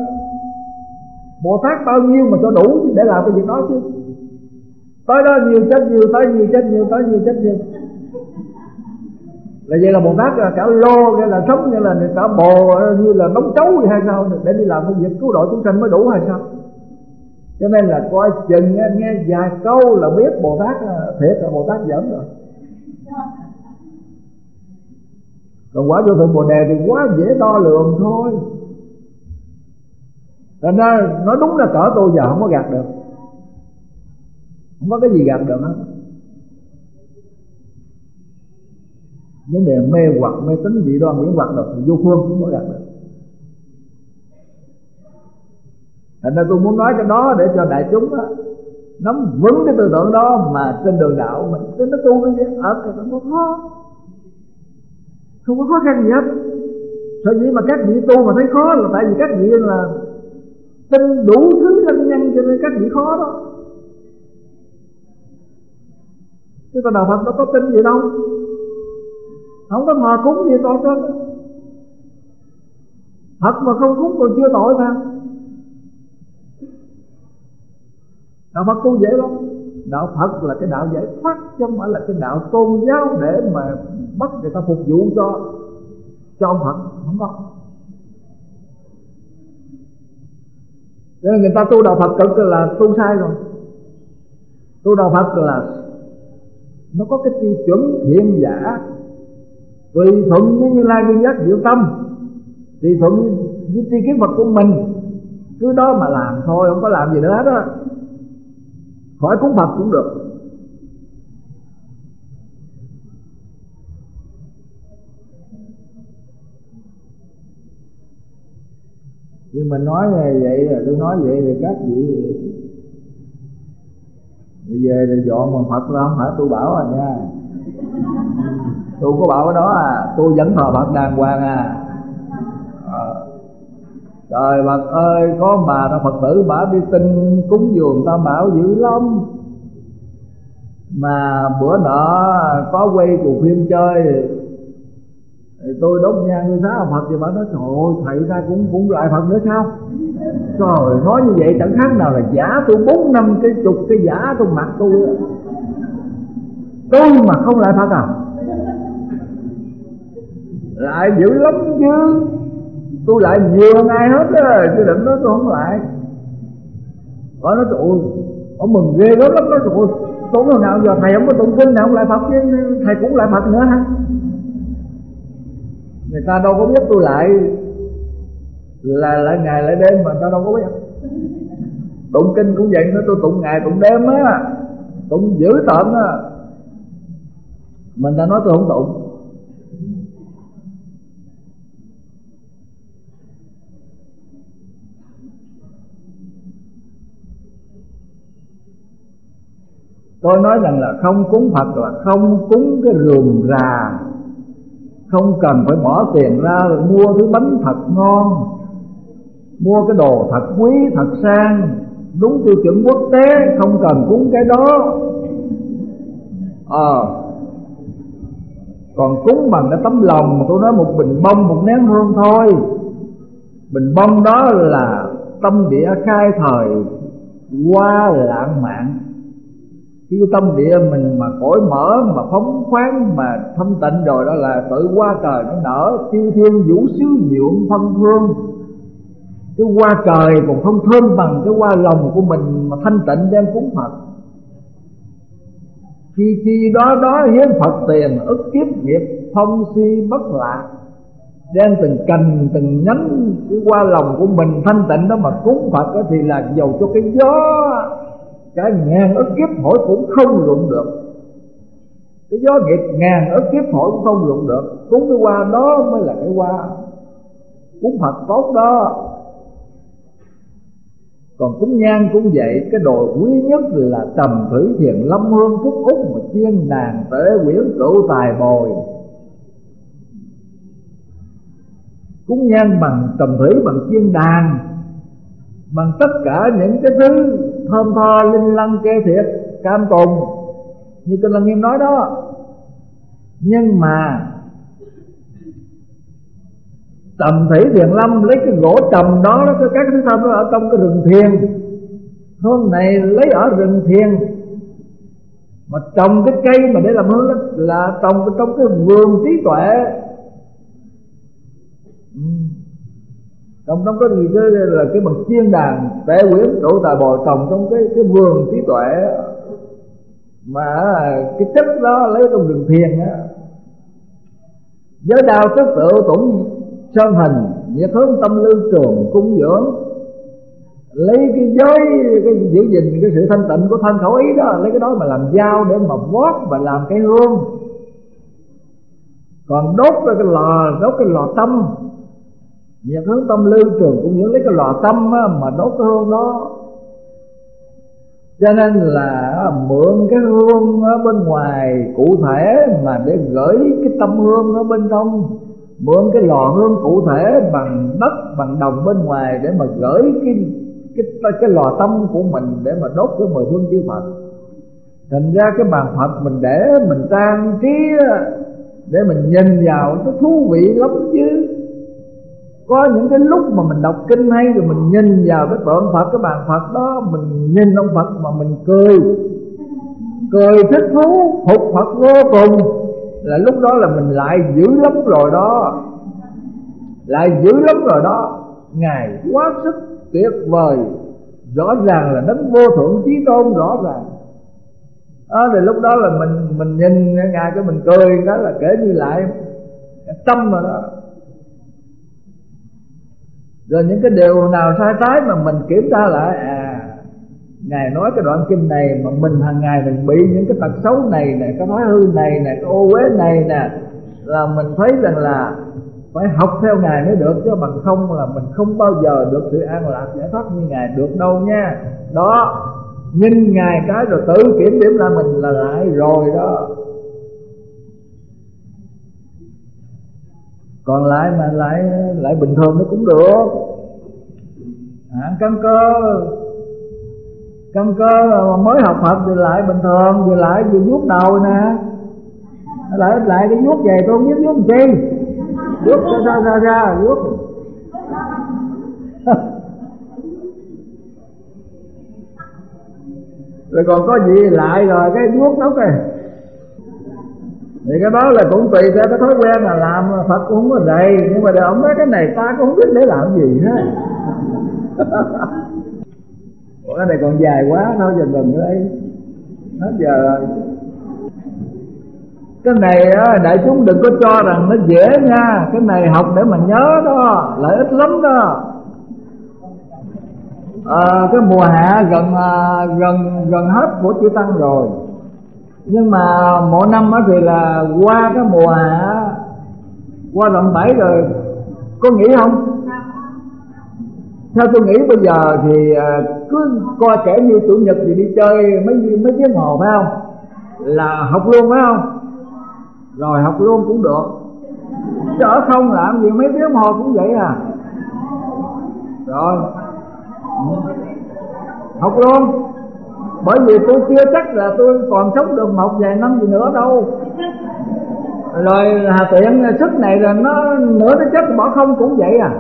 Bồ Tát bao nhiêu mà cho đủ để làm cái việc đó chứ. Tới đó nhiều chết nhiều, tới nhiều chết nhiều, tới nhiều chết nhiều. Là vậy là Bồ Tát là cả lô, cái là sống như là cả bồ, như là đóng chấu hay sao, để đi làm cái việc cứu độ chúng sanh mới đủ hay sao? Cho nên là coi chừng nghe vài câu là biết Bồ Tát thiệt là Bồ Tát giỡn rồi. Còn quả vô thượng Bồ Đề thì quá dễ đo lường thôi. Thành ra nói đúng là cỡ tôi giờ không có gạt được, không có cái gì gạt được hết. Vấn đề mê hoặc mê tín dị đoan miễn hoặc được thì vô phương cũng có gạt được. Thành ra tôi muốn nói cái đó để cho đại chúng á nắm vững cái tư tưởng đó, mà trên đường đạo mình tính nó tu cái gì thì không có khó, không có khó khăn gì hết. Sở dĩ mà các vị tu mà thấy khó là tại vì các vị là tin đủ thứ lăng nhăng, cho nên các vị khó đó. Chứ còn đạo Phật đâu có tin gì đâu, không có thờ cúng gì tội cho. Phật mà không cúng còn chưa tội mà. Đạo Phật tu dễ lắm. Đạo Phật là cái đạo giải thoát, chứ không phải là cái đạo tôn giáo để mà bắt người ta phục vụ cho ông Phật, không có. Nên người ta tu đạo Phật cực là tu sai rồi. Tu đạo Phật là nó có cái tiêu chuẩn thiện giả, tùy thuận với Như Lai Nguyên Giác Diệu Tâm, tùy thuận với tri kiến Phật của mình, cứ đó mà làm thôi, không có làm gì nữa hết á. Khỏi cúng Phật cũng được. Nhưng mình nói vậy, tôi nói vậy thì các vị về thì dọn bằng Phật là không phải tôi bảo à nha. Tôi có bảo cái đó à, tôi vẫn thờ Phật đàng hoàng à. Trời Phật ơi, có bà đó Phật tử bà đi tin cúng dường Tam Bảo dữ lắm. Mà bữa nọ có quay cuộc phim chơi, tôi đốt nhang tôi xá Phật thì bà nói trời ơi, thầy ra cũng lại Phật nữa sao? Trời, nói như vậy chẳng khác nào là giả tôi 4 năm cái chục cái giả trong mặt tôi mà không lại Phật à? Lại dữ lắm chứ. Tôi lại nhiều hơn ai hết á, chứ đừng nói tôi không lại. Họ nói trời ơi, ông mừng ghê lắm lắm. Nói trời ơi, tốn hồi nào giờ thầy không có tụng kinh nào không lại Phật chứ thầy cũng lại Phật nữa hả? Người ta đâu có biết tôi lại là ngày lại đêm mà người ta đâu có biết. Tụng kinh cũng vậy nữa, tôi tụng ngày tụng đêm á, tụng dữ tợn á. Mình ta nói tôi không tụng. Tôi nói rằng là không cúng Phật là không cúng cái rườm rà, không cần phải bỏ tiền ra mua thứ bánh thật ngon, mua cái đồ thật quý, thật sang, đúng tiêu chuẩn quốc tế, không cần cúng cái đó. Còn cúng bằng cái tấm lòng, tôi nói một bình bông, một nén hương thôi. Bình bông đó là tâm địa khai thời, qua lãng mạn. Khi tâm địa mình mà cởi mở, mà phóng khoáng, mà thanh tịnh rồi đó là tự hoa trời nó nở, chư thiên vũ xứ nhuộm phân hương. Cái hoa trời còn không thơm bằng cái hoa lòng của mình mà thanh tịnh đem cúng Phật. Khi đó hiến Phật tiền, ức kiếp nghiệp phong si bất lạc, đem từng cành từng nhánh cái hoa lòng của mình thanh tịnh đó mà cúng Phật đó, thì là dầu cho cái gió cả ngàn ức kiếp thổi cũng không rụng được. Cái gió nghiệp ngàn ức kiếp thổi cũng không rụng được. Cúng cái hoa đó mới là cái hoa cúng Phật tốt đó. Còn cúng nhang cũng vậy, cái đồ quý nhất là trầm thủy thiền lâm hương phúc úc mà chiên đàn tế quyển rượu tài bồi. Cúng nhang bằng trầm thủy, bằng chiên đàn, bằng tất cả những cái thứ thơm tho linh lăng kê thiệt cam tùng như Kinh Lăng Nghiêm nói đó. Nhưng mà trầm thủy thiền lâm lấy cái gỗ trầm đó, các cái thứ thơm đó ở trong cái rừng thiền. Hương này lấy ở rừng thiền, mà trồng cái cây mà để làm hương đó là trồng trong cái vườn trí tuệ. Trong cái gì cái là cái bằng chiên đàn tệ quyển rượu tài bồi, trồng trong cái vườn trí tuệ, mà cái chất đó lấy trong rừng thiền á. Giới đao tức tự tụng sơn hình, nhiệt hướng tâm lưu trường cung dưỡng. Lấy cái giới, cái giữ gìn cái sự thanh tịnh của thân khẩu ý đó, lấy cái đó mà làm dao để mà vót và làm cái hương. Còn đốt cái lò tâm, nhiệt hướng tâm lưu trường cũng như lấy cái lò tâm á, mà đốt cái hương đó. Cho nên là mượn cái hương ở bên ngoài cụ thể mà để gửi cái tâm hương ở bên trong. Mượn cái lò hương cụ thể bằng đất, bằng đồng bên ngoài để mà gửi cái lò tâm của mình để mà đốt cái mười phương chư Phật. Thành ra cái bàn Phật mình để mình trang trí để mình nhìn vào nó thú vị lắm chứ. Có những cái lúc mà mình đọc kinh hay rồi mình nhìn vào cái tượng Phật, cái bàn Phật đó, mình nhìn ông Phật mà mình cười thích thú, phục Phật vô cùng, là lúc đó là mình lại dữ lắm rồi đó. Lại dữ lắm rồi đó. Ngài quá sức tuyệt vời, rõ ràng là đấng vô thượng chí tôn rõ ràng. Thì lúc đó là mình nhìn Ngài cái mình cười cái là kể như lại tâm rồi đó. Rồi những cái điều nào sai trái mà mình kiểm tra lại, Ngài nói cái đoạn kinh này mà mình hàng ngày mình bị những cái tật xấu này nè, cái thói hư này nè, cái ô uế này nè, là mình thấy rằng là phải học theo Ngài mới được, chứ bằng không là mình không bao giờ được sự an lạc giải thoát như Ngài được đâu nha. Đó, nhìn Ngài cái rồi tự kiểm điểm lại mình là lại rồi đó. Còn lại mà lại bình thường nó cũng được. Căn cơ mới học Phật thì lại bình thường, thì lại vừa vuốt đầu nè, lại cái vuốt về tôi không biết vuốt làm chi, vuốt ra vuốt. Rồi còn có gì lại rồi cái vuốt tóc này, thì cái đó là cũng tùy theo cái thói quen là làm. Phật cũng không có dạy, nhưng mà ông nói cái này ta cũng không biết để làm gì hết. Cái này còn dài quá, thôi dần dần nữa ấy, hết giờ rồi. Cái này á, đại chúng đừng có cho rằng nó dễ nha. Cái này học để mà nhớ đó, lợi ích lắm đó. Cái mùa hạ gần hết của chư tăng rồi, nhưng mà mỗi năm á thì là qua cái mùa hạ, qua rằm 7 rồi, có nghỉ không? Theo tôi nghĩ bây giờ thì cứ coi kẻ như Chủ nhật thì đi chơi mấy tiếng hồ phải không? Là học luôn phải không? Rồi học luôn cũng được. Chứ ở không làm gì mấy tiếng hồ cũng vậy à. Rồi học luôn. Bởi vì tôi chưa chắc là tôi còn sống được một vài năm gì nữa đâu. Rồi hà tiện sức này là nó nửa nó chết bỏ không cũng vậy à.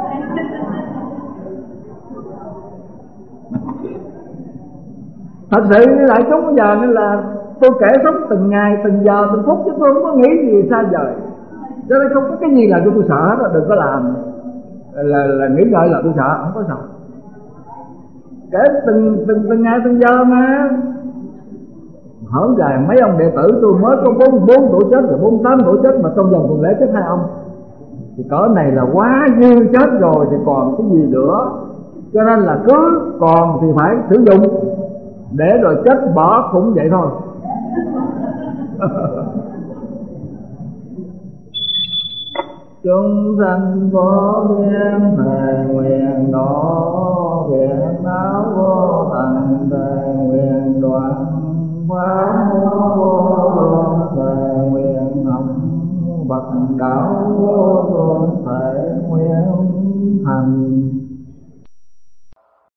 Thật sự như đại chúng bây giờ nên là tôi kể sống từng ngày, từng giờ, từng phút, chứ tôi không có nghĩ gì xa vời. Cho nên không có cái gì là tôi sợ hết, đừng có làm là nghĩ ngợi là tôi sợ, không có sợ. Kể từng ngày từng giờ mà. Hở dài mấy ông đệ tử tôi mới có 44 tuổi chết rồi, 48 tuổi chết, mà trong vòng tuần lễ chết 2 ông. Thì cỡ này là quá dư chết rồi thì còn cái gì nữa. Cho nên là cứ còn thì phải sử dụng, để rồi chết bỏ cũng vậy thôi. Chúng sanh vô biên thề nguyện độ, viện áo vô tận thề nguyện đoạn, pháp vô luôn thề nguyện học, bậc đạo vô luôn thề nguyện thành.